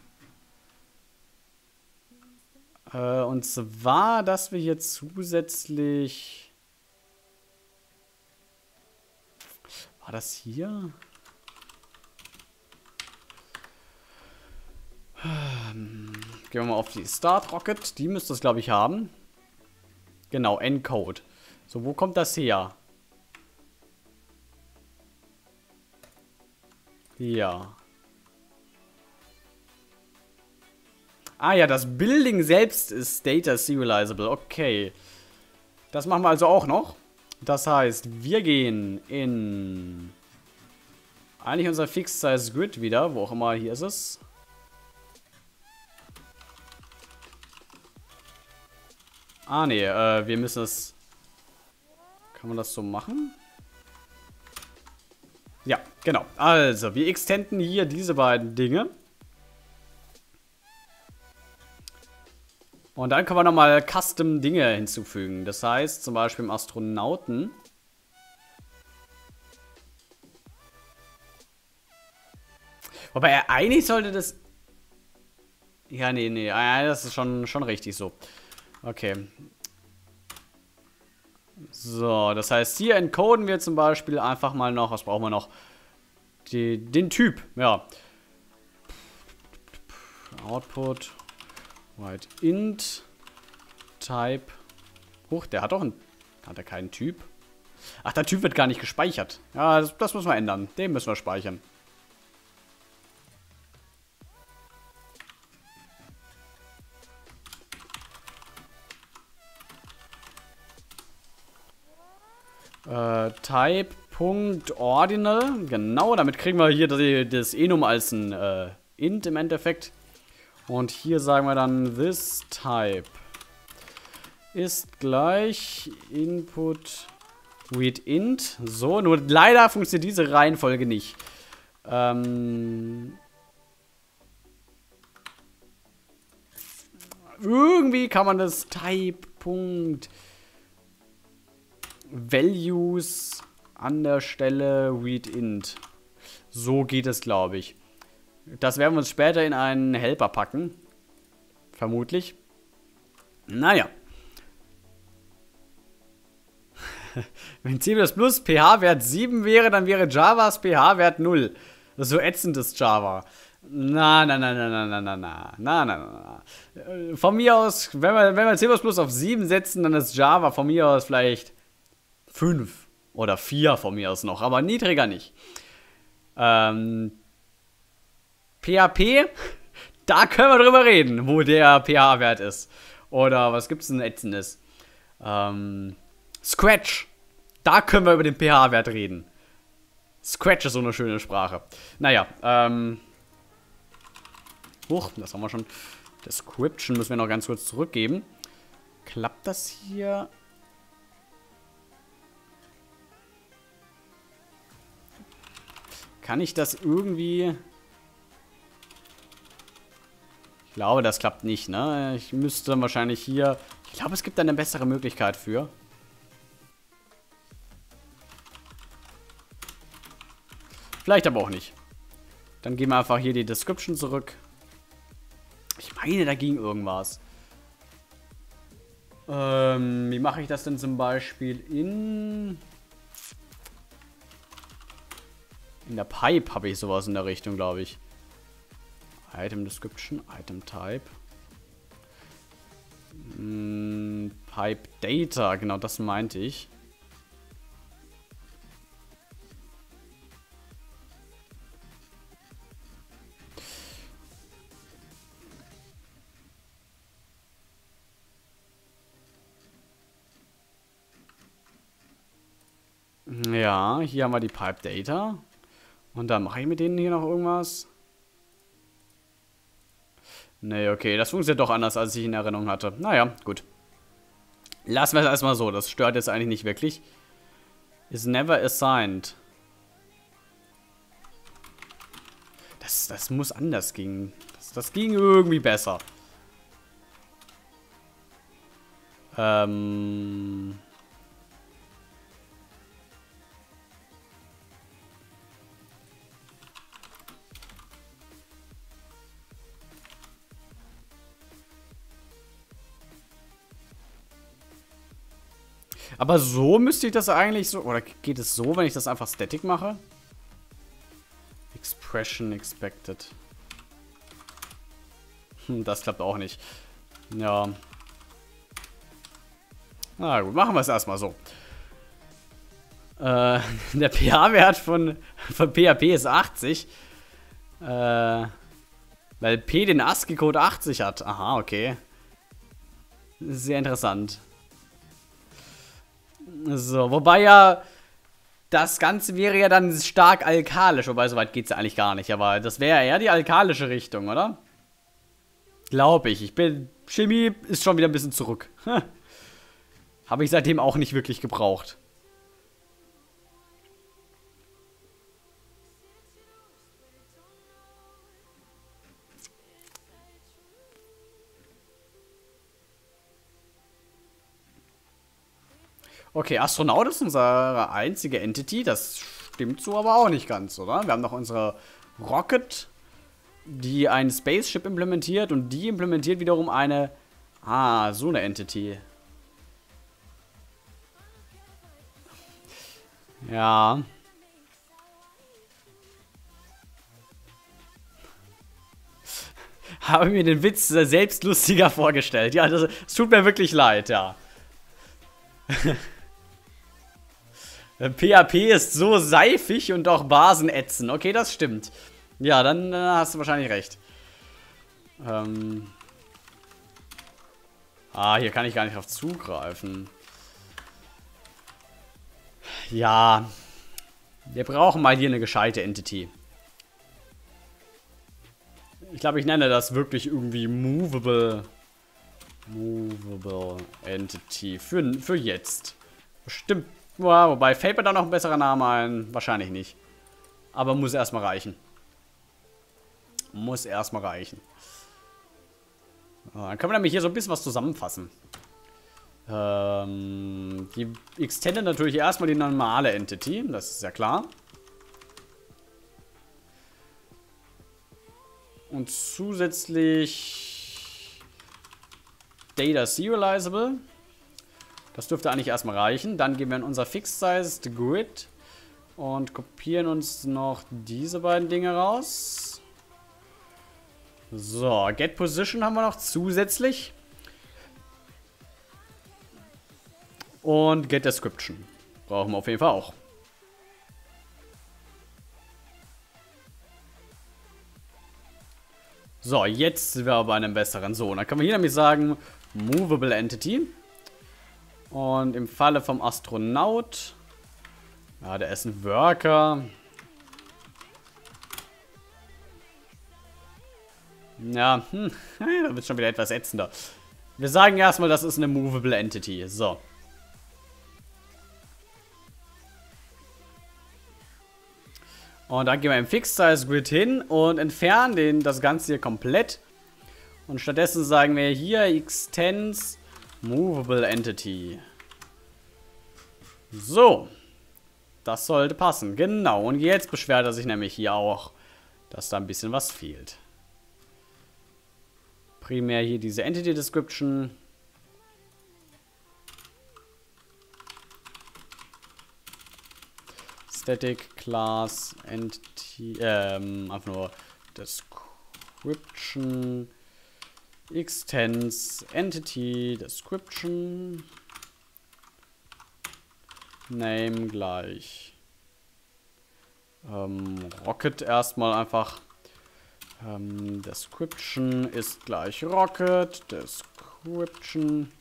Äh, und zwar, dass wir hier zusätzlich... War das hier? Gehen wir mal auf die Start Rocket. Die müsste es, glaube ich, haben. Genau, Encode. So, wo kommt das her? Ja. Ah ja, das Building selbst ist Data Serializable. Okay. Das machen wir also auch noch. Das heißt, wir gehen in... Eigentlich unser Fixed Size Grid wieder. Wo auch immer, hier ist es. Ah, nee, äh, wir müssen es... Kann man das so machen? Ja, genau. Also, wir extenden hier diese beiden Dinge. Und dann können wir nochmal Custom-Dinge hinzufügen. Das heißt, zum Beispiel im Astronauten. Wobei, eigentlich sollte das... Ja, nee, nee, das ist schon, schon richtig so. Okay. So, das heißt, hier encoden wir zum Beispiel einfach mal noch, was brauchen wir noch? Die, den Typ, ja. Output, write int, type. Huch, der hat doch einen, hat er keinen Typ? Ach, der Typ wird gar nicht gespeichert. Ja, das, das müssen wir ändern. Den müssen wir speichern. Äh, Type.ordinal, genau, damit kriegen wir hier das, das Enum als ein äh, int im Endeffekt. Und hier sagen wir dann this type ist gleich input read int. So, nur leider funktioniert diese Reihenfolge nicht. Ähm, irgendwie kann man das Type. Values an der Stelle read int. So geht es, glaube ich. Das werden wir uns später in einen Helper packen. Vermutlich. Naja. Wenn C plus plus pH-Wert sieben wäre, dann wäre Javas pH-Wert null. Das ist so ätzendes Java. Na, na, na, na, na, na, na, na, na, na, na. Von mir aus, wenn wir, wenn wir C plus plus auf sieben setzen, dann ist Java von mir aus vielleicht fünf oder vier von mir aus noch, aber niedriger nicht. Ähm, P H P, da können wir drüber reden, wo der pH-Wert ist. Oder was gibt's denn ätzendes? Ähm, Scratch, da können wir über den pH-Wert reden. Scratch ist so eine schöne Sprache. Naja, ähm... Huch, das haben wir schon. Description müssen wir noch ganz kurz zurückgeben. Klappt das hier? Kann ich das irgendwie... Ich glaube, das klappt nicht, ne? Ich müsste wahrscheinlich hier... Ich glaube, es gibt da eine bessere Möglichkeit für. Vielleicht aber auch nicht. Dann gehen wir einfach hier die Description zurück. Ich meine, da ging irgendwas. Ähm, wie mache ich das denn zum Beispiel in... In der Pipe habe ich sowas in der Richtung, glaube ich. Item Description, Item Type. Hm, Pipe Data, genau das meinte ich. Ja, hier haben wir die Pipe Data. Und dann mache ich mit denen hier noch irgendwas. Nee, okay, das funktioniert doch anders, als ich in Erinnerung hatte. Naja, gut. Lassen wir es erstmal so, das stört jetzt eigentlich nicht wirklich. Is never assigned. Das, das muss anders gehen. Das, das ging irgendwie besser. Ähm... Aber so müsste ich das eigentlich so... Oder geht es so, wenn ich das einfach static mache? Expression expected. Hm, das klappt auch nicht. Ja. Na gut, machen wir es erstmal so. Äh, der pH-Wert von, von P H P ist achtzig. Äh, weil P den ASCII-Code achtzig hat. Aha, okay. Sehr interessant. So, wobei ja das Ganze wäre ja dann stark alkalisch, wobei so weit geht es ja eigentlich gar nicht, aber das wäre eher die alkalische Richtung, oder? Glaube ich. Ich bin... Chemie ist schon wieder ein bisschen zurück. Habe ich seitdem auch nicht wirklich gebraucht. Okay, Astronaut ist unsere einzige Entity. Das stimmt so aber auch nicht ganz, oder? Wir haben noch unsere Rocket, die ein Spaceship implementiert. Und die implementiert wiederum eine... Ah, so eine Entity. Ja. Habe mir den Witz selbst lustiger vorgestellt. Ja, das, das tut mir wirklich leid, ja. P H P ist so seifig und auch Basen ätzen. Okay, das stimmt. Ja, dann äh, hast du wahrscheinlich recht. Ähm. Ah, hier kann ich gar nicht drauf zugreifen. Ja. Wir brauchen mal hier eine gescheite Entity. Ich glaube, ich nenne das wirklich irgendwie Movable. Movable Entity. Für, für jetzt. Bestimmt. Ja, wobei, fällt mir da noch ein besserer Name ein? Wahrscheinlich nicht. Aber muss erstmal reichen. Muss erstmal reichen. Dann können wir nämlich hier so ein bisschen was zusammenfassen. Ähm, die extenden natürlich erstmal die normale Entity. Das ist ja klar. Und zusätzlich Data Serializable. Das dürfte eigentlich erstmal reichen. Dann gehen wir in unser Fixed Sized Grid und kopieren uns noch diese beiden Dinge raus. So, Get Position haben wir noch zusätzlich. Und Get Description. Brauchen wir auf jeden Fall auch. So, jetzt sind wir aber bei einem besseren. So, dann können wir hier nämlich sagen, Movable Entity. Und im Falle vom Astronaut, ja, der ist ein Worker. Ja, hm, da wird es schon wieder etwas ätzender. Wir sagen erstmal, das ist eine Movable Entity. So. Und dann gehen wir im Fixed Size Grid hin und entfernen den, das Ganze hier komplett. Und stattdessen sagen wir hier Extends Movable Entity. So. Das sollte passen. Genau. Und jetzt beschwert er sich nämlich hier auch, dass da ein bisschen was fehlt. Primär hier diese Entity Description. Static Class Entity, ähm, einfach nur Description Extends Entity Description Name gleich ähm, Rocket erstmal einfach. Ähm, Description ist gleich Rocket Description.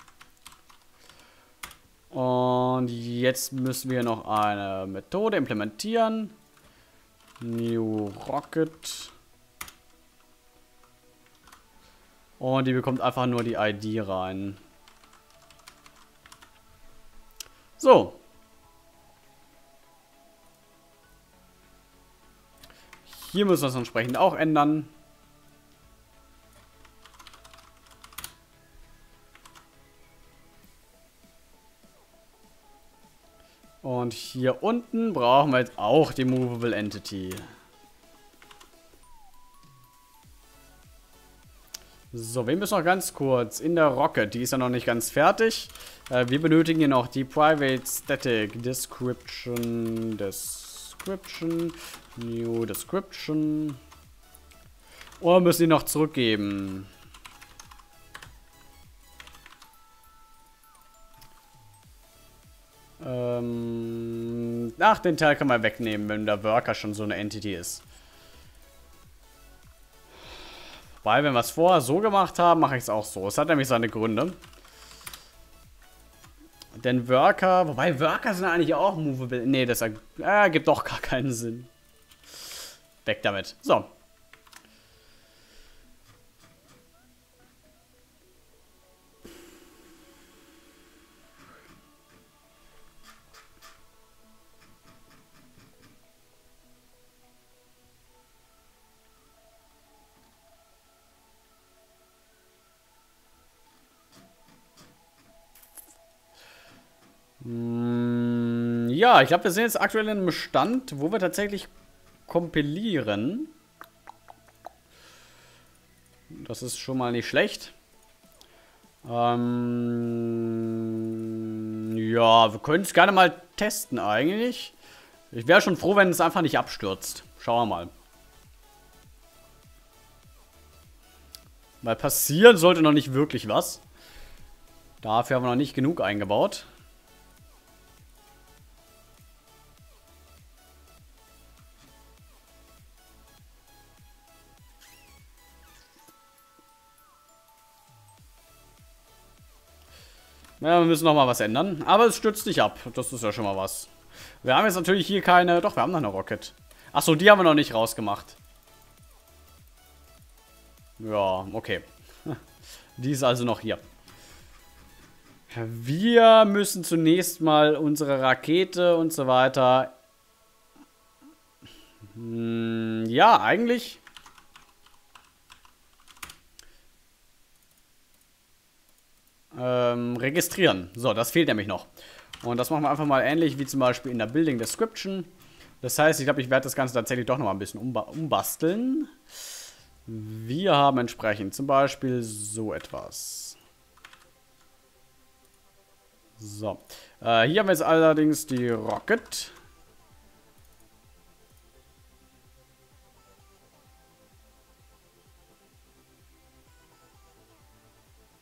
Und jetzt müssen wir noch eine Methode implementieren. New Rocket. Und die bekommt einfach nur die I D rein. So. Hier müssen wir es entsprechend auch ändern. Und hier unten brauchen wir jetzt auch die Movable Entity. So, wir müssen noch ganz kurz in der Rocket, die ist ja noch nicht ganz fertig. Äh, wir benötigen hier noch die Private Static Description, Description, New Description. Und müssen die noch zurückgeben. Ähm, ach, den Teil kann man wegnehmen, wenn der Worker schon so eine Entity ist. Weil, wenn wir es vorher so gemacht haben, mache ich es auch so. Es hat nämlich seine Gründe. Denn Worker, wobei Worker sind eigentlich auch movable. Nee, das äh, gibt doch gar keinen Sinn. Weg damit. So. Ja, ich glaube, wir sind jetzt aktuell in einem Stand, wo wir tatsächlich kompilieren. Das ist schon mal nicht schlecht. Ähm, ja, wir können es gerne mal testen eigentlich. Ich wäre schon froh, wenn es einfach nicht abstürzt. Schauen wir mal. Weil passieren sollte noch nicht wirklich was. Dafür haben wir noch nicht genug eingebaut. Ja, wir müssen noch mal was ändern. Aber es stürzt nicht ab. Das ist ja schon mal was. Wir haben jetzt natürlich hier keine... Doch, wir haben noch eine Rocket. Achso, die haben wir noch nicht rausgemacht. Ja, okay. Die ist also noch hier. Wir müssen zunächst mal unsere Rakete und so weiter... Hm, ja, eigentlich... Ähm, registrieren. So, das fehlt nämlich noch. Und das machen wir einfach mal ähnlich wie zum Beispiel in der Building Description. Das heißt, ich glaube, ich werde das Ganze tatsächlich doch noch mal ein bisschen umba umbasteln. Wir haben entsprechend zum Beispiel so etwas. So. Äh, hier haben wir jetzt allerdings die Rocket.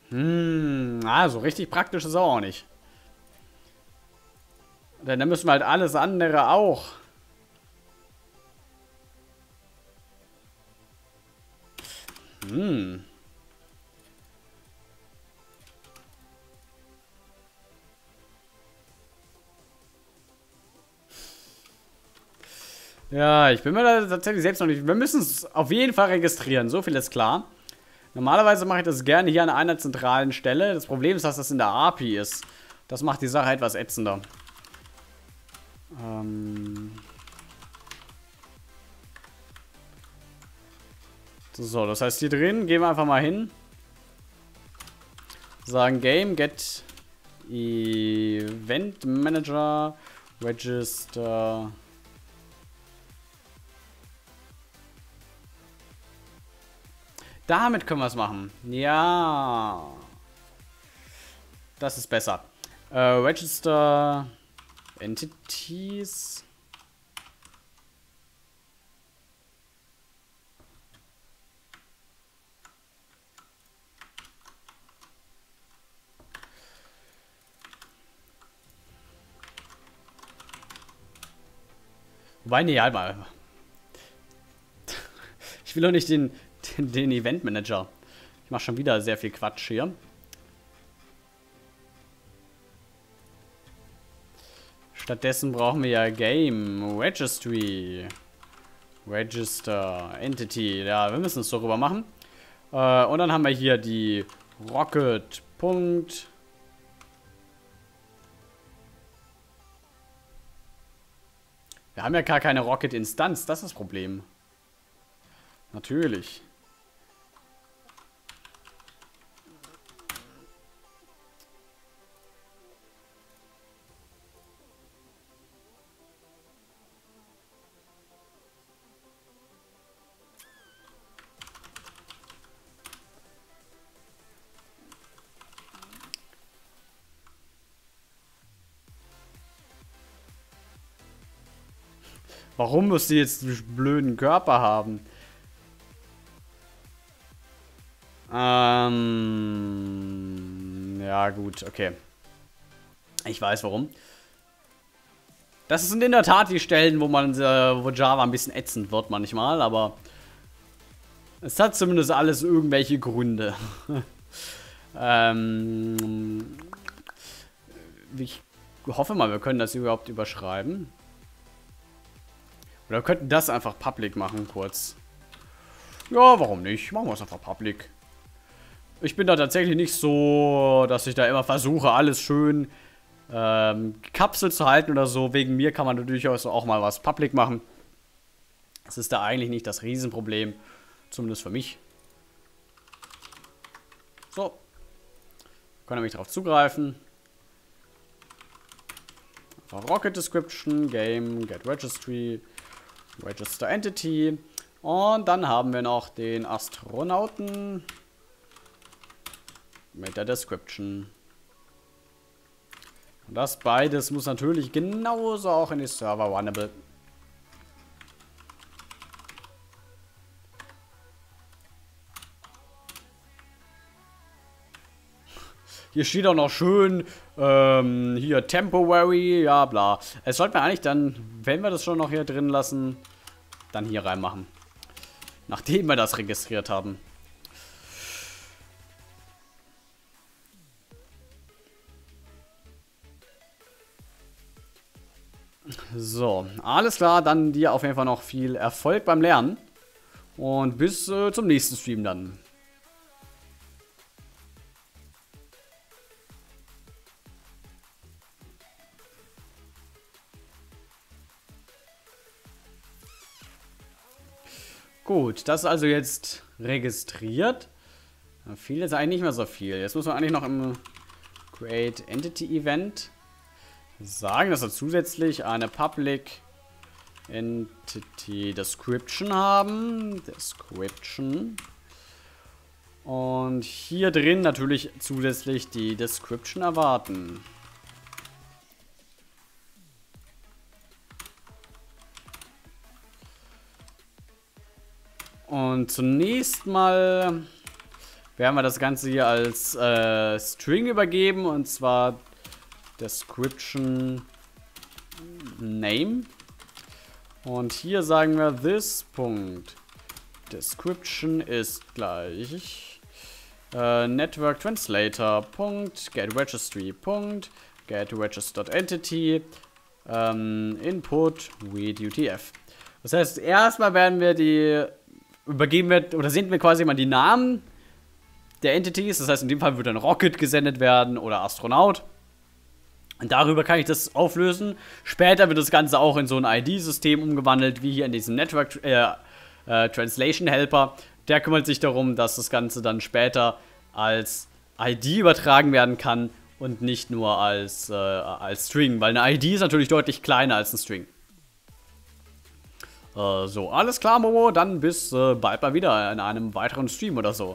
Hm, also richtig praktisch ist er auch nicht. Denn dann müssen wir halt alles andere auch. Hm. Ja, ich bin mir da tatsächlich selbst noch nicht. Wir müssen es auf jeden Fall registrieren, so viel ist klar. Normalerweise mache ich das gerne hier an einer zentralen Stelle. Das Problem ist, dass das in der A P I ist. Das macht die Sache etwas ätzender. Ähm so, das heißt, hier drin gehen wir einfach mal hin. Sagen Game, Get Event Manager, Register. Damit können wir es machen. Ja. Das ist besser. Äh, Register Entities. Wobei, nee, halt mal. Ich will doch nicht den, den, den Event Manager. Ich mache schon wieder sehr viel Quatsch hier. Stattdessen brauchen wir ja Game, Registry, Register, Entity. Ja, wir müssen es darüber machen. Äh, und dann haben wir hier die Rocket. Punkt. Wir haben ja gar keine Rocket-Instanz, das ist das Problem. Natürlich. Warum muss sie jetzt einen blöden Körper haben? Ähm. Ja, gut, okay. Ich weiß warum. Das sind in der Tat die Stellen, wo man, äh, wo Java ein bisschen ätzend wird manchmal, aber es hat zumindest alles irgendwelche Gründe. ähm. Ich hoffe mal, wir können das überhaupt überschreiben. Oder wir könnten das einfach public machen, kurz. Ja, warum nicht? Machen wir es einfach public. Ich bin da tatsächlich nicht so, dass ich da immer versuche, alles schön ähm, gekapselt zu halten oder so. Wegen mir kann man natürlich auch mal was public machen. Das ist da eigentlich nicht das Riesenproblem. Zumindest für mich. So. Können nämlich darauf zugreifen. Einfach Rocket Description, Game, Get Registry, Register Entity. Und dann haben wir noch den Astronauten mit der Description. Und das beides muss natürlich genauso auch in die Server runnable. Hier steht auch noch schön, ähm, hier temporary, ja bla. Es sollte man eigentlich dann, wenn wir das schon noch hier drin lassen, dann hier reinmachen. Nachdem wir das registriert haben. So, alles klar, dann dir auf jeden Fall noch viel Erfolg beim Lernen. Und bis äh, zum nächsten Stream dann. Gut, das ist also jetzt registriert. Da fehlt jetzt eigentlich nicht mehr so viel. Jetzt muss man eigentlich noch im Create Entity Event sagen, dass wir zusätzlich eine Public Entity Description haben. Description. Und hier drin natürlich zusätzlich die Description erwarten. Und zunächst mal werden wir das Ganze hier als äh, String übergeben. Und zwar Description Name. Und hier sagen wir this. Description ist gleich äh, Network Translator. Get Registry. Get Regist.entity. Ähm, Input read U T F. Das heißt, erstmal werden wir die übergeben wir oder senden wir quasi mal die Namen der Entities. Das heißt, in dem Fall wird dann Rocket gesendet werden oder Astronaut. Und darüber kann ich das auflösen. Später wird das Ganze auch in so ein I D-System umgewandelt, wie hier in diesem Network äh, äh, Translation Helper. Der kümmert sich darum, dass das Ganze dann später als I D übertragen werden kann und nicht nur als, äh, als String, weil eine I D ist natürlich deutlich kleiner als ein String. Äh, so, alles klar, Momo. Dann bis äh, bald mal wieder in einem weiteren Stream oder so.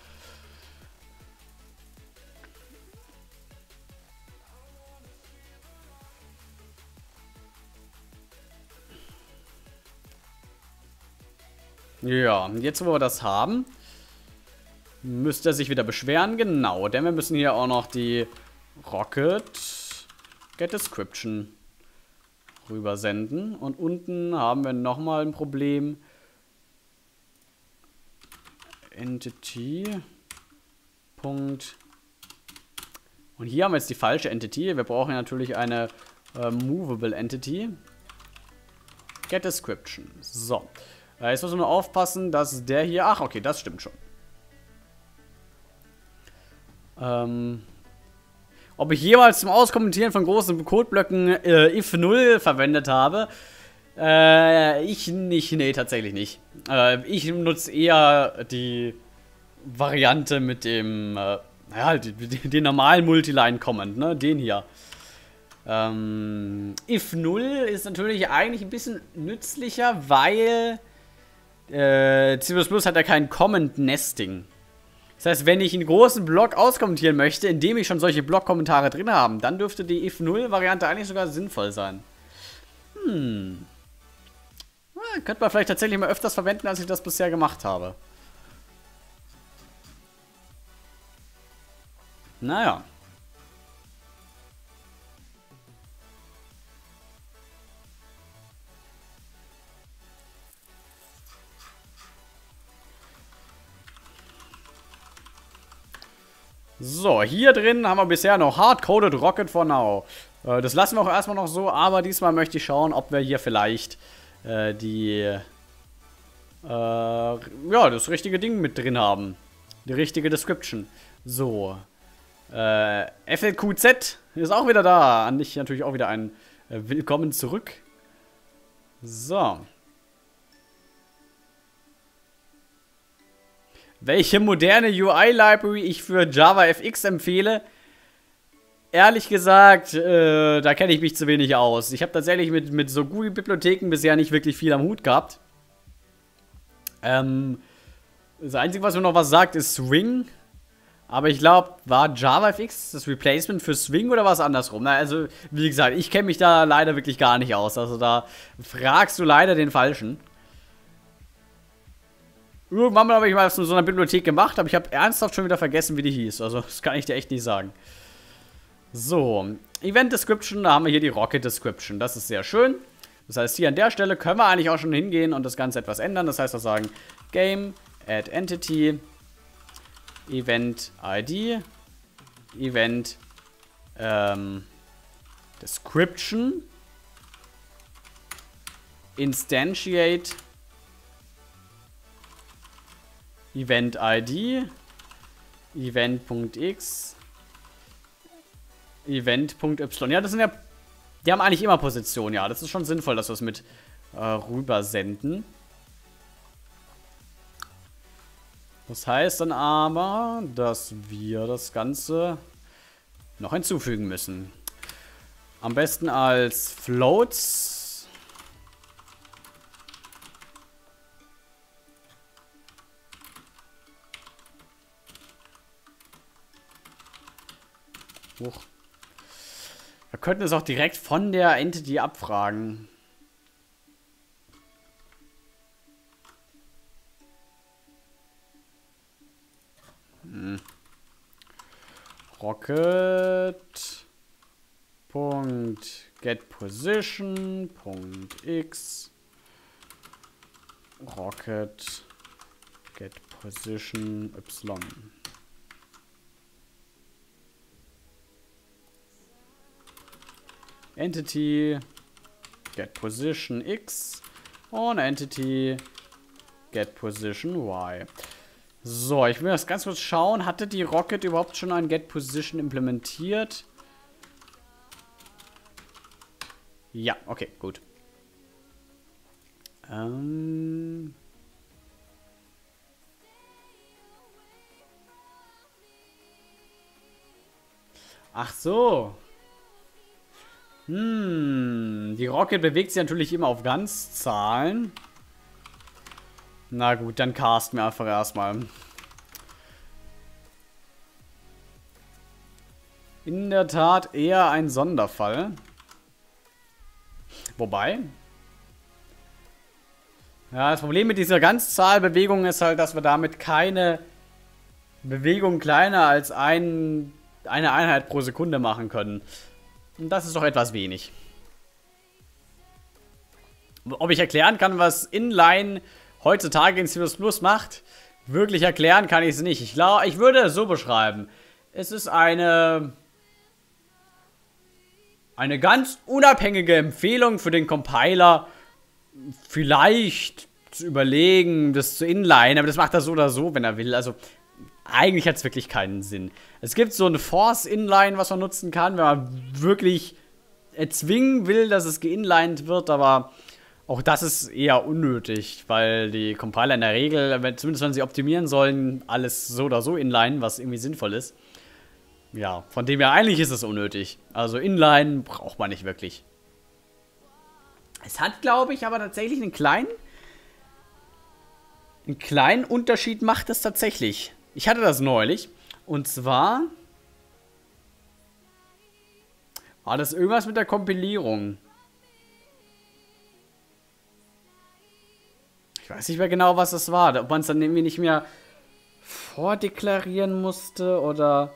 Ja, jetzt wo wir das haben, müsste er sich wieder beschweren. Genau, denn wir müssen hier auch noch die Rocket Get Description rübersenden. Und unten haben wir nochmal ein Problem. Entity. Punkt. Und hier haben wir jetzt die falsche Entity. Wir brauchen natürlich eine äh, Movable Entity. Get Description. So. Jetzt müssen wir nur aufpassen, dass der hier... Ach, okay, das stimmt schon. Ähm, ob ich jemals zum Auskommentieren von großen Codeblöcken äh, if null verwendet habe? Äh, ich nicht. Nee, tatsächlich nicht. Äh, ich nutze eher die Variante mit dem... Äh, naja, den, den normalen Multiline-Comment, ne? Den hier. Ähm, if null ist natürlich eigentlich ein bisschen nützlicher, weil... Äh, C plus plus hat ja kein Comment-Nesting. Das heißt, wenn ich einen großen Block auskommentieren möchte, in dem ich schon solche Block-Kommentare drin habe, dann dürfte die if null Variante eigentlich sogar sinnvoll sein. Hm. Ja, könnte man vielleicht tatsächlich mal öfters verwenden, als ich das bisher gemacht habe. Naja. So, hier drin haben wir bisher noch Hard-Coded Rocket for now. Äh, das lassen wir auch erstmal noch so, aber diesmal möchte ich schauen, ob wir hier vielleicht äh, die, äh, ja, das richtige Ding mit drin haben. Die richtige Description. So, äh, F L Q Z ist auch wieder da. An dich natürlich auch wieder ein äh, Willkommen zurück. So. Welche moderne U I-Library ich für JavaFX empfehle? Ehrlich gesagt, äh, da kenne ich mich zu wenig aus. Ich habe tatsächlich mit, mit so G U I-Bibliotheken bisher nicht wirklich viel am Hut gehabt. Ähm, das Einzige, was mir noch was sagt, ist Swing. Aber ich glaube, war JavaFX das Replacement für Swing oder war es andersrum? Na, also, wie gesagt, ich kenne mich da leider wirklich gar nicht aus. Also da fragst du leider den Falschen. Irgendwann habe ich mal so einer Bibliothek gemacht, aber ich habe ernsthaft schon wieder vergessen, wie die hieß. Also, das kann ich dir echt nicht sagen. So, Event Description, da haben wir hier die Rocket Description. Das ist sehr schön. Das heißt, hier an der Stelle können wir eigentlich auch schon hingehen und das Ganze etwas ändern. Das heißt, wir sagen Game, Add Entity, Event I D, Event ähm, Description, Instantiate, Event I D, Event.x, Event.y. Ja, das sind ja, die haben eigentlich immer Position, ja. Das ist schon sinnvoll, dass wir es mit äh, rüber senden. Das heißt dann aber, dass wir das Ganze noch hinzufügen müssen. Am besten als Floats. Hoch. Wir könnten es auch direkt von der Entity abfragen. Hm. Rocket. Punkt get position. Punkt x. Rocket get position y. Entity get position x und Entity get position y. So, ich will das ganz kurz schauen. Hatte die Rocket überhaupt schon ein get position implementiert? Ja, okay, gut. Ähm Ach so. Hm, die Rocket bewegt sich natürlich immer auf Ganzzahlen. Na gut, dann casten wir einfach erstmal. In der Tat eher ein Sonderfall. Wobei. Ja, das Problem mit dieser Ganzzahlbewegung ist halt, dass wir damit keine Bewegung kleiner als ein, eine Einheit pro Sekunde machen können. Und das ist doch etwas wenig. Ob ich erklären kann, was Inline heutzutage in C plus plus macht, wirklich erklären kann ich es nicht. Ich glaube, ich würde es so beschreiben. Es ist eine eine ganz unabhängige Empfehlung für den Compiler, vielleicht zu überlegen, das zu inline, aber das macht er so oder so, wenn er will. Also eigentlich hat es wirklich keinen Sinn. Es gibt so ein Force-Inline, was man nutzen kann, wenn man wirklich erzwingen will, dass es geinlined wird, aber auch das ist eher unnötig, weil die Compiler in der Regel, wenn, zumindest wenn sie optimieren sollen, alles so oder so inline, was irgendwie sinnvoll ist. Ja, von dem her eigentlich ist es unnötig. Also inline braucht man nicht wirklich. Es hat, glaube ich, aber tatsächlich einen kleinen, einen kleinen Unterschied macht es tatsächlich. Ich hatte das neulich. Und zwar war das irgendwas mit der Kompilierung. Ich weiß nicht mehr genau, was das war. Ob man es dann irgendwie nicht mehr vordeklarieren musste oder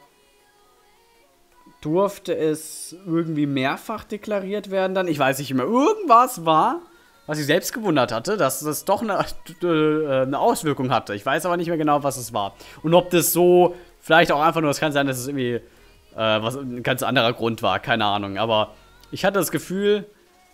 durfte es irgendwie mehrfach deklariert werden dann? Ich weiß nicht mehr. Irgendwas war, was ich selbst gewundert hatte, dass das doch eine, äh, eine Auswirkung hatte. Ich weiß aber nicht mehr genau, was es war. Und ob das so, vielleicht auch einfach nur, es kann sein, dass es irgendwie äh, was, ein ganz anderer Grund war. Keine Ahnung. Aber ich hatte das Gefühl,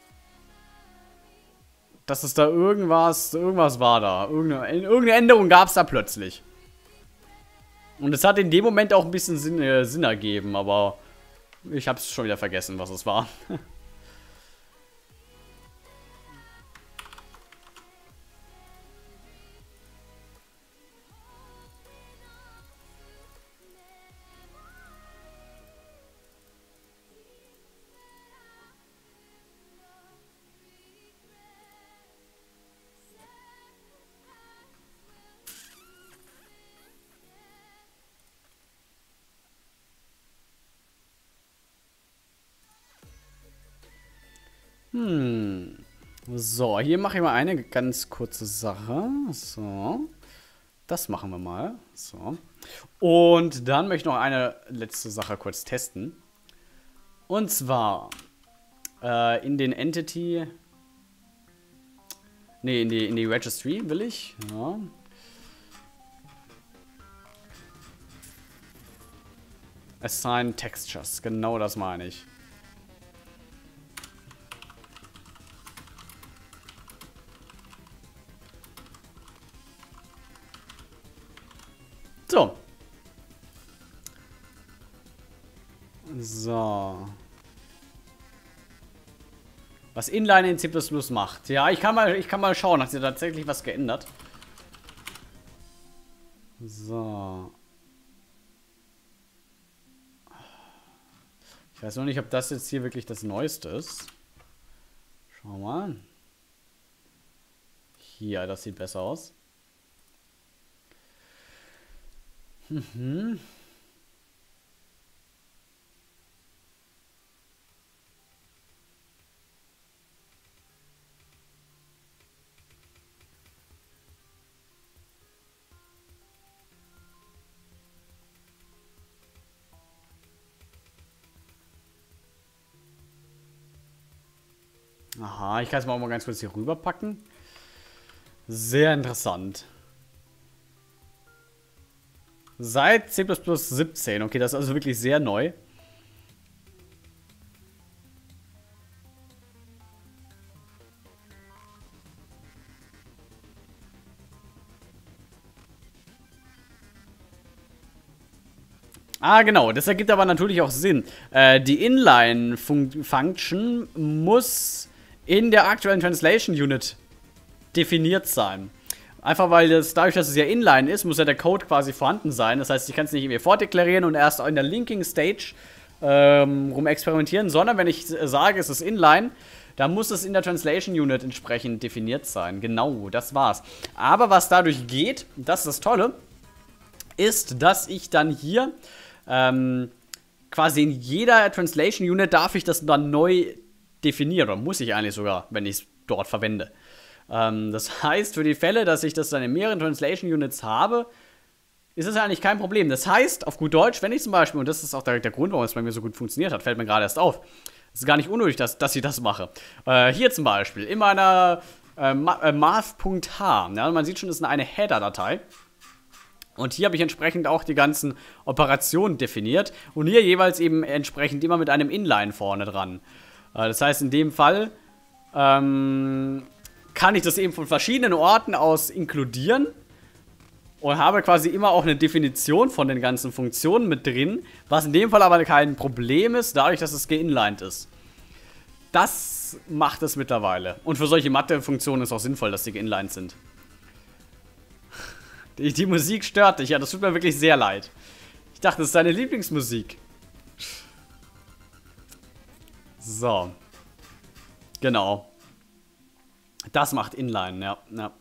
dass es da irgendwas, irgendwas war da. Irgendeine, irgendeine Änderung gab es da plötzlich. Und es hat in dem Moment auch ein bisschen Sinn, äh, Sinn ergeben, aber ich habe es schon wieder vergessen, was es war. Hm. So, hier mache ich mal eine ganz kurze Sache. So. Das machen wir mal. So. Und dann möchte ich noch eine letzte Sache kurz testen. Und zwar äh, in den Entity. Ne, in die, in die Registry will ich. Ja. Assign Textures. Genau das meine ich. So. So. Was Inline in C plus plus macht. Ja, ich kann mal, ich kann mal schauen. Hat sie tatsächlich was geändert? So. Ich weiß noch nicht, ob das jetzt hier wirklich das Neueste ist. Schau mal. Hier, das sieht besser aus. Mhm. Aha, ich kann es mal auch mal ganz kurz hier rüberpacken. Sehr interessant. Seit C plus plus siebzehn. Okay, das ist also wirklich sehr neu. Ah, genau. Das ergibt aber natürlich auch Sinn. Äh, die Inline-Function muss in der aktuellen Translation Unit definiert sein. Einfach weil das, dadurch, dass es ja Inline ist, muss ja der Code quasi vorhanden sein. Das heißt, ich kann es nicht irgendwie vordeklarieren und erst in der Linking Stage ähm, rumexperimentieren, sondern wenn ich sage, es ist Inline, dann muss es in der Translation Unit entsprechend definiert sein. Genau, das war's. Aber was dadurch geht, das ist das Tolle, ist, dass ich dann hier ähm, quasi in jeder Translation Unit darf ich das dann neu definieren. Oder muss ich eigentlich sogar, wenn ich es dort verwende. Ähm, das heißt, für die Fälle, dass ich das dann in mehreren Translation Units habe, ist das eigentlich kein Problem. Das heißt, auf gut Deutsch, wenn ich zum Beispiel, und das ist auch der, der Grund, warum es bei mir so gut funktioniert hat, fällt mir gerade erst auf. Es ist gar nicht unnötig, dass, dass ich das mache. Äh, hier zum Beispiel, in meiner äh, math.h, ja, man sieht schon, das ist eine Header-Datei. Und hier habe ich entsprechend auch die ganzen Operationen definiert. Und hier jeweils eben entsprechend immer mit einem Inline vorne dran. Äh, das heißt, in dem Fall ähm, kann ich das eben von verschiedenen Orten aus inkludieren. Und habe quasi immer auch eine Definition von den ganzen Funktionen mit drin. Was in dem Fall aber kein Problem ist, dadurch, dass es geinlined ist. Das macht es mittlerweile. Und für solche Mathe-Funktionen ist es auch sinnvoll, dass die geinlined sind. Die, die Musik stört dich. Ja, das tut mir wirklich sehr leid. Ich dachte, das ist deine Lieblingsmusik. So. Genau. Das macht Inline, ja. ja.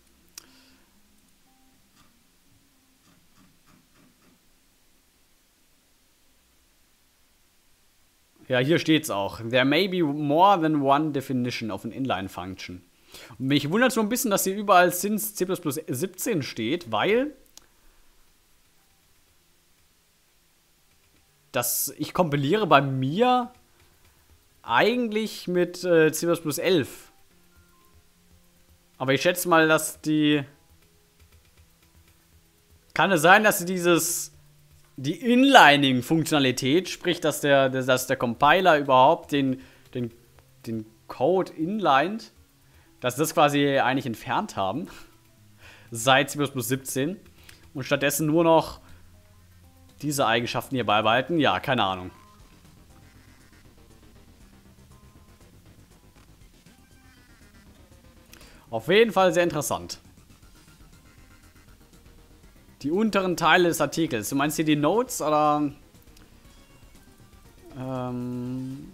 Ja, hier steht's auch. There may be more than one definition of an inline function. Und mich wundert so ein bisschen, dass hier überall since C plus plus siebzehn steht, weil das, ich kompiliere bei mir eigentlich mit äh, C plus plus elf. Aber ich schätze mal, dass die... Kann es sein, dass sie dieses... Die Inlining-Funktionalität, sprich, dass der, dass der Compiler überhaupt den, den, den Code inlined, dass das quasi eigentlich entfernt haben, seit C plus plus siebzehn, und stattdessen nur noch diese Eigenschaften hier beibehalten? Ja, keine Ahnung. Auf jeden Fall sehr interessant. Die unteren Teile des Artikels. Du meinst hier die Notes oder? Ähm.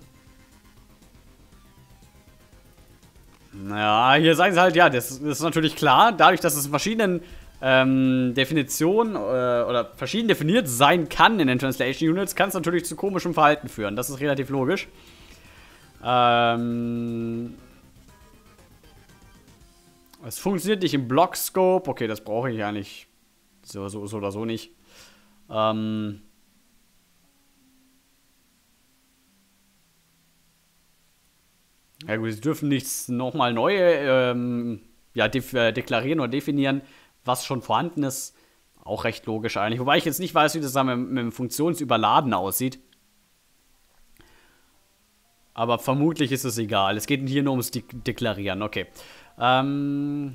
Naja, hier sagen sie halt, ja, das, das ist natürlich klar. Dadurch, dass es in verschiedenen ähm, Definitionen äh, oder verschieden definiert sein kann in den Translation Units, kann es natürlich zu komischem Verhalten führen. Das ist relativ logisch. Ähm. Es funktioniert nicht im Block-Scope. Okay, das brauche ich eigentlich. So, so, so oder so nicht. Ähm. Ja gut, sie dürfen nichts nochmal neu ähm, ja, de deklarieren oder definieren, was schon vorhanden ist. Auch recht logisch eigentlich. Wobei ich jetzt nicht weiß, wie das dann mit, mit dem Funktionsüberladen aussieht. Aber vermutlich ist es egal. Es geht hier nur ums De Deklarieren. Okay. Ähm...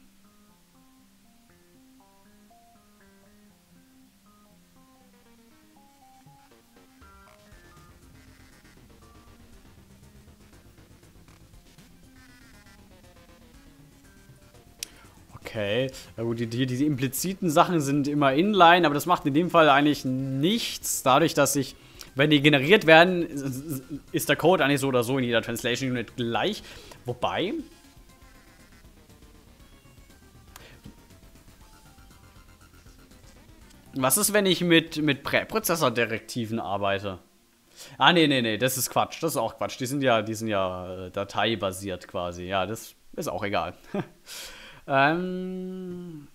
Okay, ja gut, die, die, die impliziten Sachen sind immer inline, aber das macht in dem Fall eigentlich nichts. Dadurch, dass ich, wenn die generiert werden, ist der Code eigentlich so oder so in jeder Translation Unit gleich. Wobei... Was ist, wenn ich mit, mit Präprozessor-Direktiven arbeite? Ah, nee, nee, nee, das ist Quatsch. Das ist auch Quatsch. Die sind ja, die sind ja äh, dateibasiert quasi. Ja, das ist auch egal. ähm...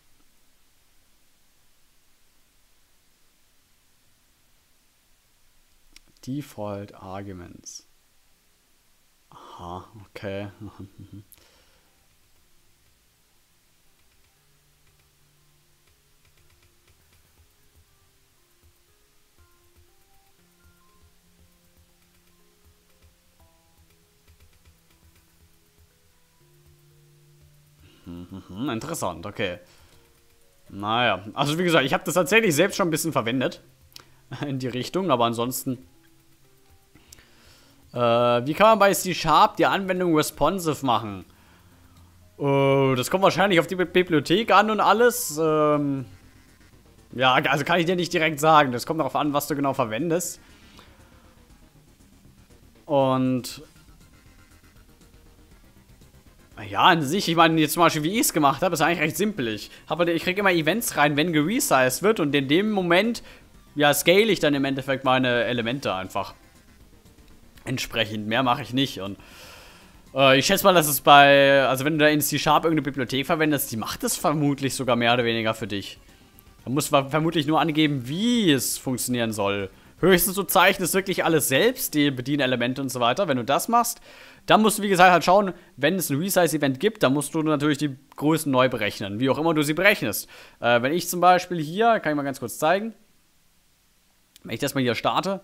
Default Arguments. Aha, okay. Mhm, interessant, okay. Naja, also wie gesagt, ich habe das tatsächlich selbst schon ein bisschen verwendet. In die Richtung, aber ansonsten... Äh, wie kann man bei C-Sharp die Anwendung responsive machen? Äh, das kommt wahrscheinlich auf die Bibliothek an und alles. Ähm, ja, also kann ich dir nicht direkt sagen. Das kommt darauf an, was du genau verwendest. Und... Ja, an sich, ich meine, jetzt zum Beispiel, wie ich es gemacht habe, ist eigentlich recht simpel. Ich, hab, ich kriege immer Events rein, wenn geresized wird und in dem Moment, ja, scale ich dann im Endeffekt meine Elemente einfach. Entsprechend, mehr mache ich nicht. Und äh, ich schätze mal, dass es bei, also wenn du da in C-Sharp irgendeine Bibliothek verwendest, die macht es vermutlich sogar mehr oder weniger für dich. Da musst du vermutlich nur angeben, wie es funktionieren soll. Höchstens du zeichnest wirklich alles selbst, die Bedienelemente und so weiter. Wenn du das machst, dann musst du, wie gesagt, halt schauen, wenn es ein Resize-Event gibt, dann musst du natürlich die Größen neu berechnen, wie auch immer du sie berechnest. Äh, wenn ich zum Beispiel hier, kann ich mal ganz kurz zeigen, wenn ich das mal hier starte,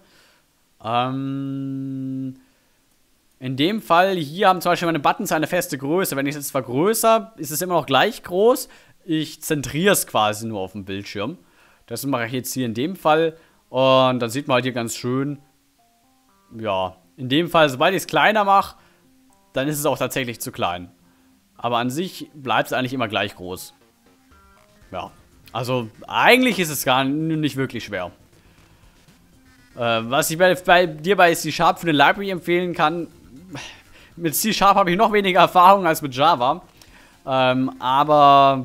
ähm, in dem Fall, hier haben zum Beispiel meine Buttons eine feste Größe. Wenn ich es jetzt vergrößere, ist es immer noch gleich groß. Ich zentriere es quasi nur auf dem Bildschirm. Das mache ich jetzt hier in dem Fall. Und dann sieht man halt hier ganz schön, ja, in dem Fall, sobald ich es kleiner mache, dann ist es auch tatsächlich zu klein. Aber an sich bleibt es eigentlich immer gleich groß. Ja, also eigentlich ist es gar nicht wirklich schwer. Äh, was ich bei, bei dir bei C-Sharp für eine Library empfehlen kann, mit C-Sharp habe ich noch weniger Erfahrung als mit Java. Ähm, aber,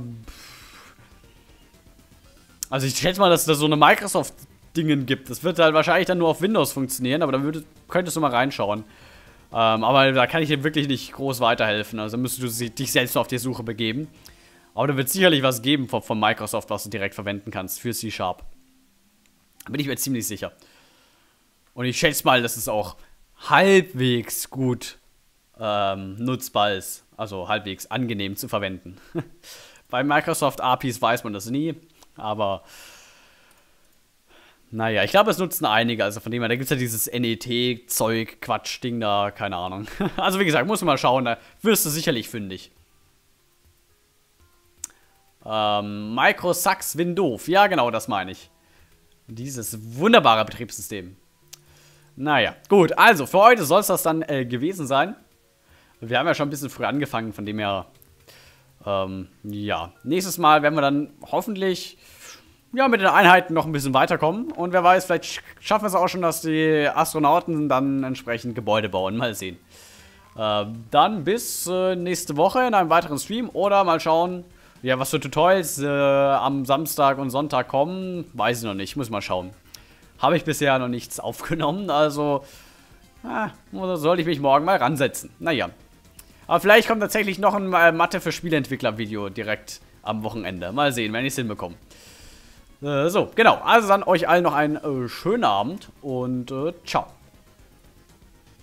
also ich schätze mal, dass es da so eine Microsoft-Dingen gibt. Das wird halt wahrscheinlich dann nur auf Windows funktionieren, aber da würd, könntest du mal reinschauen. Ähm, aber da kann ich dir wirklich nicht groß weiterhelfen. Also müsstest du dich selbst auf die Suche begeben. Aber da wird sicherlich was geben von, von Microsoft, was du direkt verwenden kannst für C-Sharp. Bin ich mir ziemlich sicher. Und ich schätze mal, dass es auch halbwegs gut ähm, nutzbar ist. Also halbwegs angenehm zu verwenden. Bei Microsoft A P Is weiß man das nie. Aber naja, ich glaube, es nutzen einige. Also von dem her, da gibt es ja dieses N E T-Zeug, Quatsch-Ding da, keine Ahnung. Also wie gesagt, muss man mal schauen, da wirst du sicherlich fündig. Ähm, Microsax Windows. Ja, genau, das meine ich. Dieses wunderbare Betriebssystem. Naja, gut, also für heute soll es das dann äh, gewesen sein. Wir haben ja schon ein bisschen früh angefangen, von dem her, ähm, ja. Nächstes Mal werden wir dann hoffentlich, ja, mit den Einheiten noch ein bisschen weiterkommen. Und wer weiß, vielleicht schaffen wir es auch schon, dass die Astronauten dann entsprechend Gebäude bauen. Mal sehen. Äh, dann bis äh, nächste Woche in einem weiteren Stream. Oder mal schauen, ja, was für Tutorials äh, am Samstag und Sonntag kommen. Weiß ich noch nicht, muss mal schauen. Habe ich bisher noch nichts aufgenommen, also ah, sollte ich mich morgen mal ransetzen. Naja. Aber vielleicht kommt tatsächlich noch ein äh, Mathe für Spieleentwickler-Video direkt am Wochenende. Mal sehen, wenn ich es hinbekomme. Äh, so, genau. Also dann euch allen noch einen äh, schönen Abend und äh, ciao.